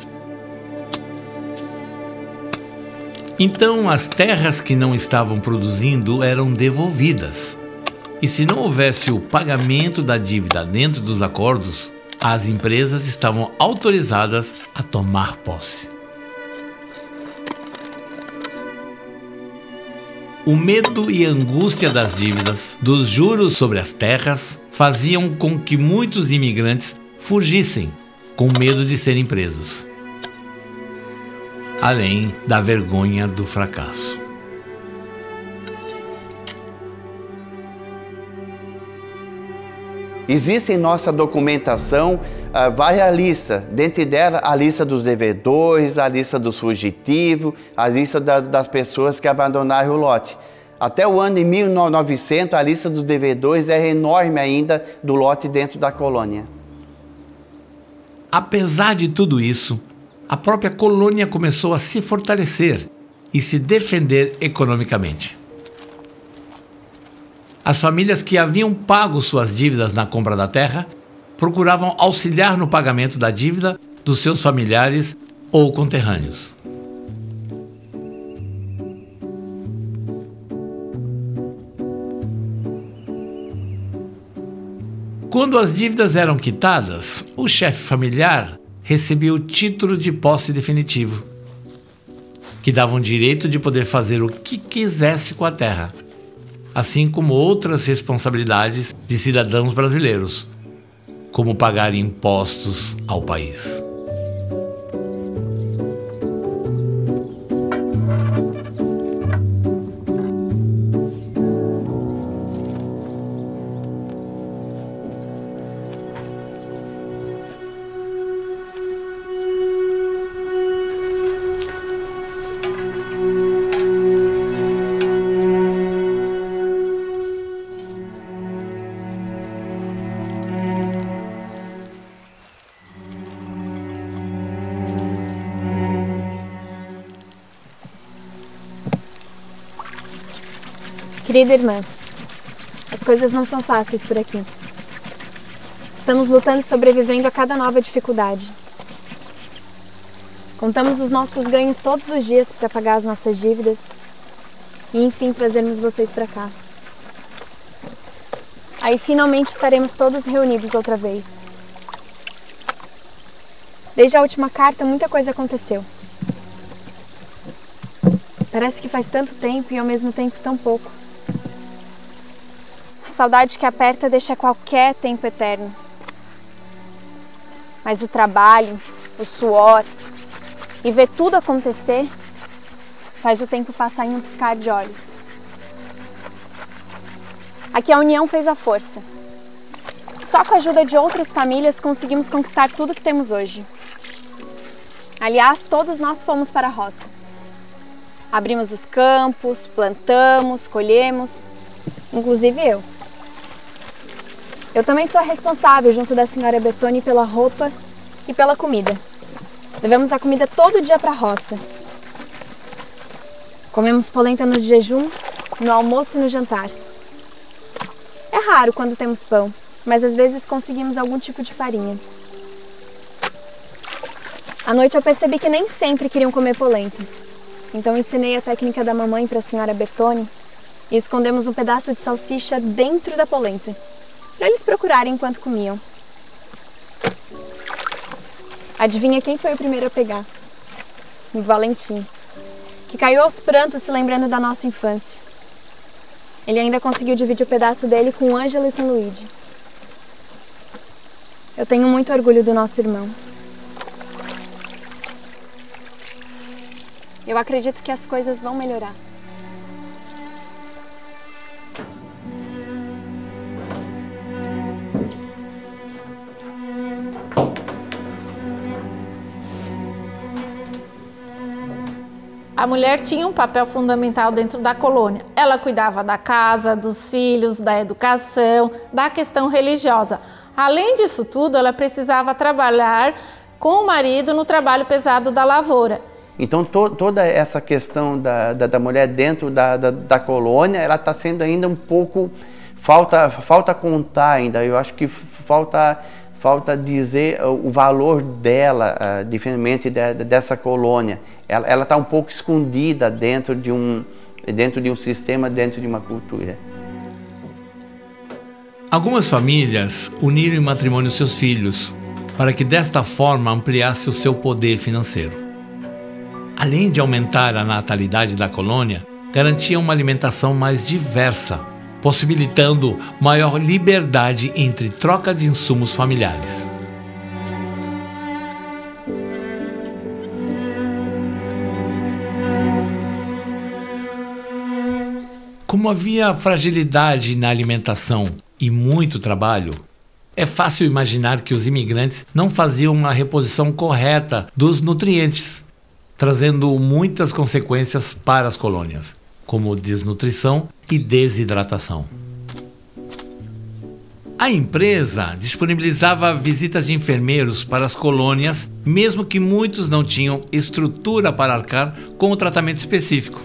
Então, as terras que não estavam produzindo eram devolvidas. E se não houvesse o pagamento da dívida dentro dos acordos, as empresas estavam autorizadas a tomar posse. O medo e a angústia das dívidas, dos juros sobre as terras, faziam com que muitos imigrantes fugissem, com medo de serem presos. Além da vergonha do fracasso. Existe em nossa documentação várias listas, dentre delas a lista dos devedores, a lista dos fugitivos, a lista das pessoas que abandonaram o lote. Até o ano de 1900, a lista dos devedores é enorme ainda do lote dentro da colônia. Apesar de tudo isso, a própria colônia começou a se fortalecer e se defender economicamente. As famílias que haviam pago suas dívidas na compra da terra procuravam auxiliar no pagamento da dívida dos seus familiares ou conterrâneos. Quando as dívidas eram quitadas, o chefe familiar recebia o título de posse definitivo, que dava o direito de poder fazer o que quisesse com a terra, assim como outras responsabilidades de cidadãos brasileiros, como pagar impostos ao país. Querida irmã, as coisas não são fáceis por aqui. Estamos lutando e sobrevivendo a cada nova dificuldade. Contamos os nossos ganhos todos os dias para pagar as nossas dívidas e, enfim, trazermos vocês para cá. Aí, finalmente, estaremos todos reunidos outra vez. Desde a última carta, muita coisa aconteceu. Parece que faz tanto tempo e, ao mesmo tempo, tão pouco. A saudade que aperta deixa qualquer tempo eterno. Mas o trabalho, o suor e ver tudo acontecer faz o tempo passar em um piscar de olhos. Aqui a união fez a força. Só com a ajuda de outras famílias conseguimos conquistar tudo que temos hoje. Aliás, todos nós fomos para a roça. Abrimos os campos, plantamos, colhemos, inclusive eu. Eu também sou a responsável, junto da senhora Bertoni, pela roupa e pela comida. Levamos a comida todo dia para a roça. Comemos polenta no jejum, no almoço e no jantar. É raro quando temos pão, mas às vezes conseguimos algum tipo de farinha. À noite eu percebi que nem sempre queriam comer polenta. Então ensinei a técnica da mamãe para a senhora Bertoni e escondemos um pedaço de salsicha dentro da polenta, para eles procurarem enquanto comiam. Adivinha quem foi o primeiro a pegar? O Valentim, que caiu aos prantos se lembrando da nossa infância. Ele ainda conseguiu dividir o pedaço dele com o Ângelo e com o Luigi. Eu tenho muito orgulho do nosso irmão. Eu acredito que as coisas vão melhorar. A mulher tinha um papel fundamental dentro da colônia. Ela cuidava da casa, dos filhos, da educação, da questão religiosa. Além disso tudo, ela precisava trabalhar com o marido no trabalho pesado da lavoura. Então toda essa questão da mulher dentro da colônia, ela está sendo ainda um pouco, falta contar ainda, eu acho que falta dizer o valor dela, diferentemente dessa colônia. Ela está um pouco escondida dentro de um sistema, dentro de uma cultura. Algumas famílias uniram em matrimônio seus filhos, para que desta forma ampliasse o seu poder financeiro. Além de aumentar a natalidade da colônia, garantia uma alimentação mais diversa, possibilitando maior liberdade entre troca de insumos familiares. Como havia fragilidade na alimentação e muito trabalho, é fácil imaginar que os imigrantes não faziam uma reposição correta dos nutrientes, trazendo muitas consequências para as colônias, como desnutrição e desidratação. A empresa disponibilizava visitas de enfermeiros para as colônias, mesmo que muitos não tinham estrutura para arcar com o tratamento específico.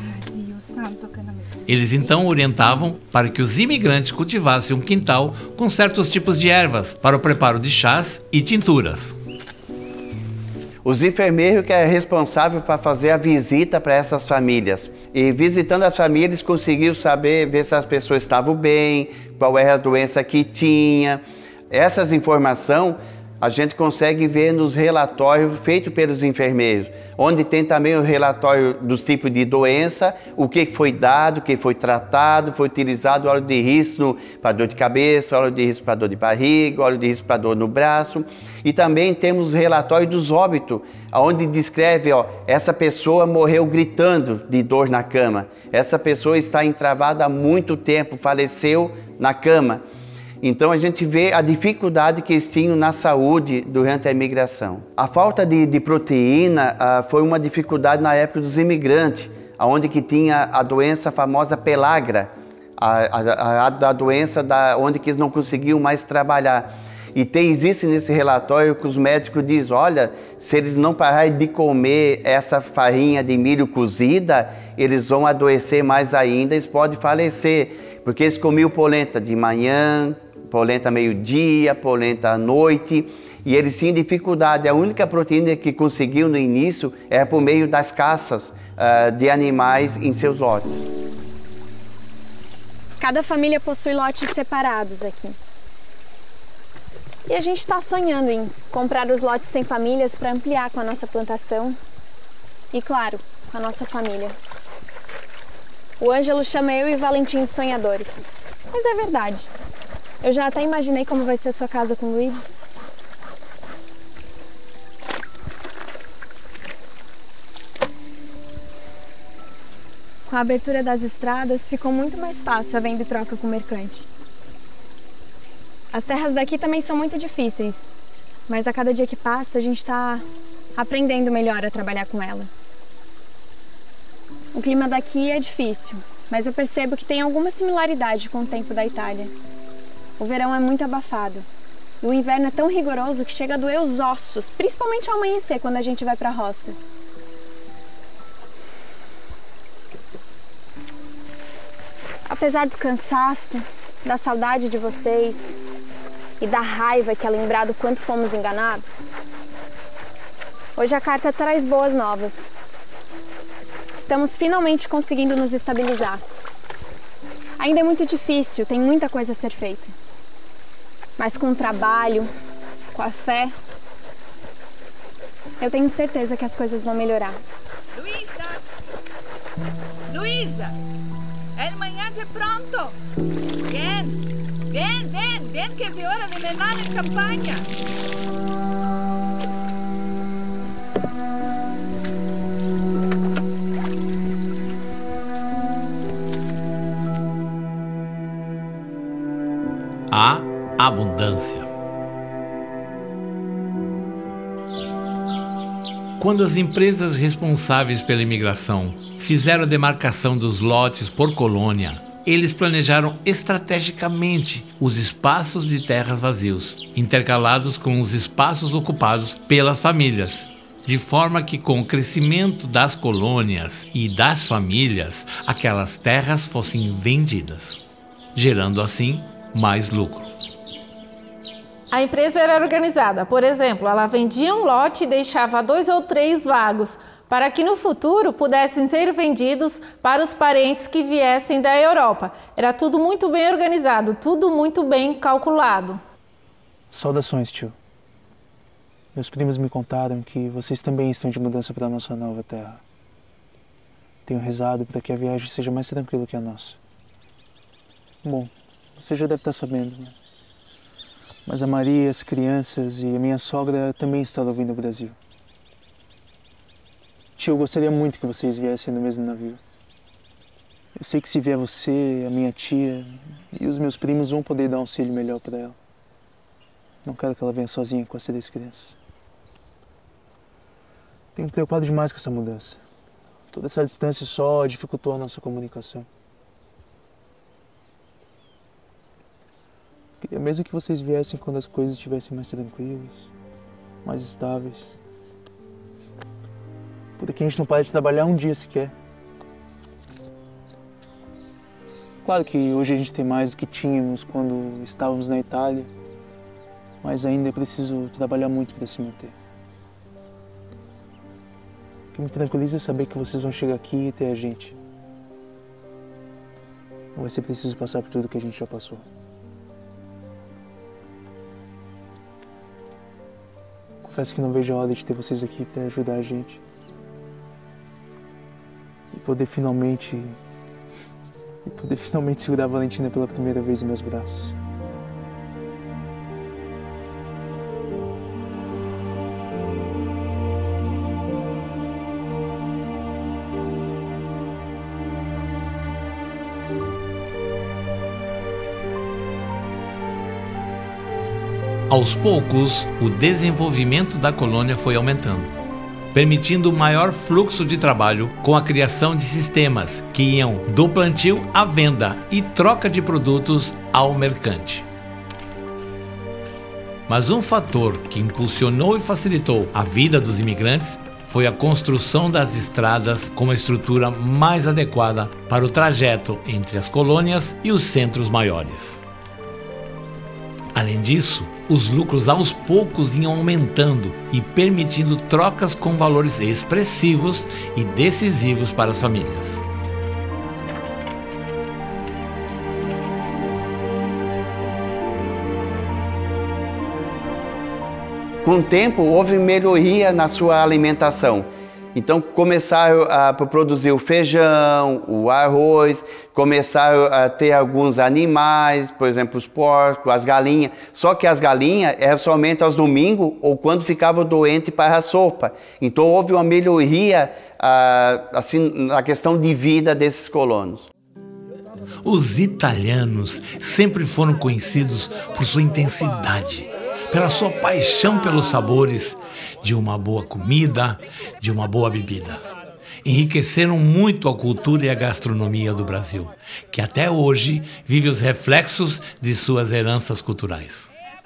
Eles então orientavam para que os imigrantes cultivassem um quintal com certos tipos de ervas para o preparo de chás e tinturas. Os enfermeiros que eram responsáveis para fazer a visita para essas famílias. E visitando as famílias, conseguiu ver se as pessoas estavam bem, qual era a doença que tinha. Essas informações a gente consegue ver nos relatórios feitos pelos enfermeiros, onde tem também o relatório dos tipos de doença, o que foi dado, o que foi tratado, foi utilizado óleo de risco para dor de cabeça, óleo de risco para dor de barriga, óleo de risco para dor no braço. E também temos o relatório dos óbitos, onde descreve, essa pessoa morreu gritando de dor na cama, essa pessoa está entravada há muito tempo, faleceu na cama. Então a gente vê a dificuldade que eles tinham na saúde durante a imigração. A falta de proteína foi uma dificuldade na época dos imigrantes, onde que tinha a doença famosa pelagra, a doença onde que eles não conseguiam mais trabalhar. E existe nesse relatório que os médicos dizem, olha, se eles não pararem de comer essa farinha de milho cozida, eles vão adoecer mais ainda, eles podem falecer, porque eles comiam polenta de manhã, polenta meio-dia, polenta à noite, e eles tinham dificuldade. A única proteína que conseguiam no início era por meio das caças de animais em seus lotes. Cada família possui lotes separados aqui. E a gente está sonhando em comprar os lotes sem famílias para ampliar com a nossa plantação e, claro, com a nossa família. O Ângelo chama eu e o Valentim de sonhadores. Mas é verdade. Eu já até imaginei como vai ser a sua casa com o Luigi. Com a abertura das estradas, ficou muito mais fácil a venda e troca com o mercante. As terras daqui também são muito difíceis, mas a cada dia que passa a gente está aprendendo melhor a trabalhar com ela. O clima daqui é difícil, mas eu percebo que tem alguma similaridade com o tempo da Itália. O verão é muito abafado e o inverno é tão rigoroso que chega a doer os ossos, principalmente ao amanhecer quando a gente vai para a roça. Apesar do cansaço, da saudade de vocês e da raiva que é lembrar do quanto fomos enganados, hoje a carta traz boas novas. Estamos finalmente conseguindo nos estabilizar. Ainda é muito difícil, tem muita coisa a ser feita. Mas com o trabalho, com a fé, eu tenho certeza que as coisas vão melhorar. Luisa! Luisa! El mañana se pronto. Ven, que es hora de merendar en campaña. A abundância. Quando as empresas responsáveis pela imigração fizeram a demarcação dos lotes por colônia, eles planejaram estrategicamente os espaços de terras vazios, intercalados com os espaços ocupados pelas famílias, de forma que com o crescimento das colônias e das famílias, aquelas terras fossem vendidas, gerando assim mais lucro. A empresa era organizada, por exemplo, ela vendia um lote e deixava 2 ou 3 vagos, para que no futuro pudessem ser vendidos para os parentes que viessem da Europa. Era tudo muito bem organizado, tudo muito bem calculado. Saudações, tio. Meus primos me contaram que vocês também estão de mudança para a nossa nova terra. Tenho rezado para que a viagem seja mais tranquila que a nossa. Bom, você já deve estar sabendo, né? Mas a Maria, as crianças e a minha sogra também estão vindo ao Brasil. Tio, eu gostaria muito que vocês viessem no mesmo navio. Eu sei que se vier você, a minha tia e os meus primos vão poder dar um auxílio melhor para ela. Não quero que ela venha sozinha com as 3 crianças. Tenho me preocupado demais com essa mudança. Toda essa distância só dificultou a nossa comunicação. Queria mesmo que vocês viessem quando as coisas estivessem mais tranquilas, mais estáveis. Porque a gente não para de trabalhar um dia sequer. Claro que hoje a gente tem mais do que tínhamos quando estávamos na Itália, mas ainda é preciso trabalhar muito para se manter. O que me tranquiliza é saber que vocês vão chegar aqui e ter a gente. Não vai ser preciso passar por tudo que a gente já passou. Confesso que não vejo a hora de ter vocês aqui para ajudar a gente. E poder finalmente segurar a Valentina pela primeira vez em meus braços. Aos poucos, o desenvolvimento da colônia foi aumentando, permitindo um maior fluxo de trabalho com a criação de sistemas que iam do plantio à venda e troca de produtos ao mercante. Mas um fator que impulsionou e facilitou a vida dos imigrantes foi a construção das estradas com uma estrutura mais adequada para o trajeto entre as colônias e os centros maiores. Além disso, os lucros aos poucos iam aumentando e permitindo trocas com valores expressivos e decisivos para as famílias. Com o tempo, houve melhoria na sua alimentação. Então, começaram a produzir o feijão, o arroz, começaram a ter alguns animais, por exemplo, os porcos, as galinhas. Só que as galinhas eram somente aos domingos ou quando ficavam doentes para a sopa. Então, houve uma melhoria assim, na questão de vida desses colonos. Os italianos sempre foram conhecidos por sua intensidade, pela sua paixão pelos sabores de uma boa comida, de uma boa bebida. Enriqueceram muito a cultura e a gastronomia do Brasil, que até hoje vive os reflexos de suas heranças culturais.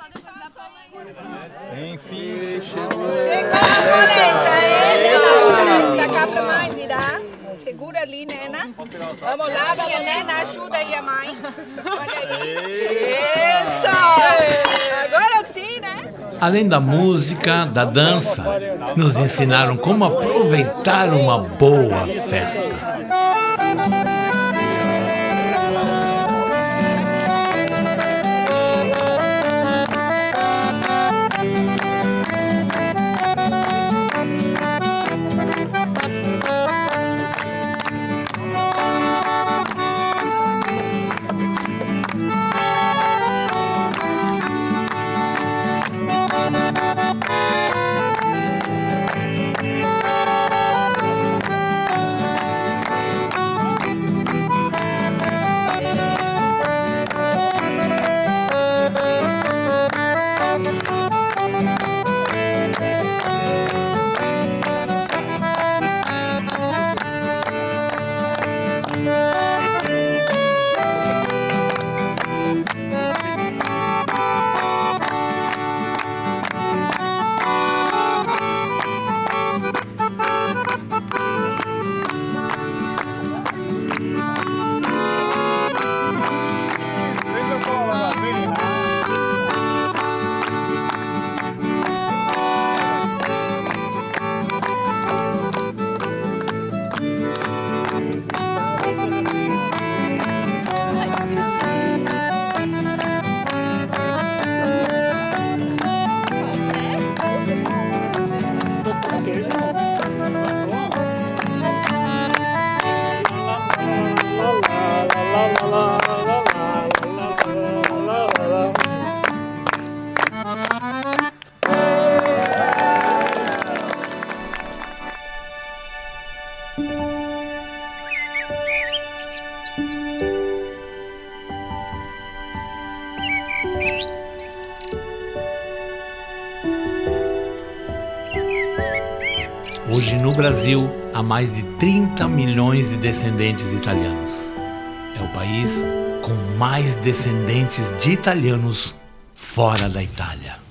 Chegou a polenta, hein? Da cá pra mãe, virar. Segura ali, Nena. Vamos lá, Nena, ajuda aí a mãe. Olha aí. Isso! Agora sim, né? Além da música, da dança, nos ensinaram como aproveitar uma boa festa. Hoje no Brasil há mais de 30 milhões de descendentes italianos. É o país com mais descendentes de italianos fora da Itália.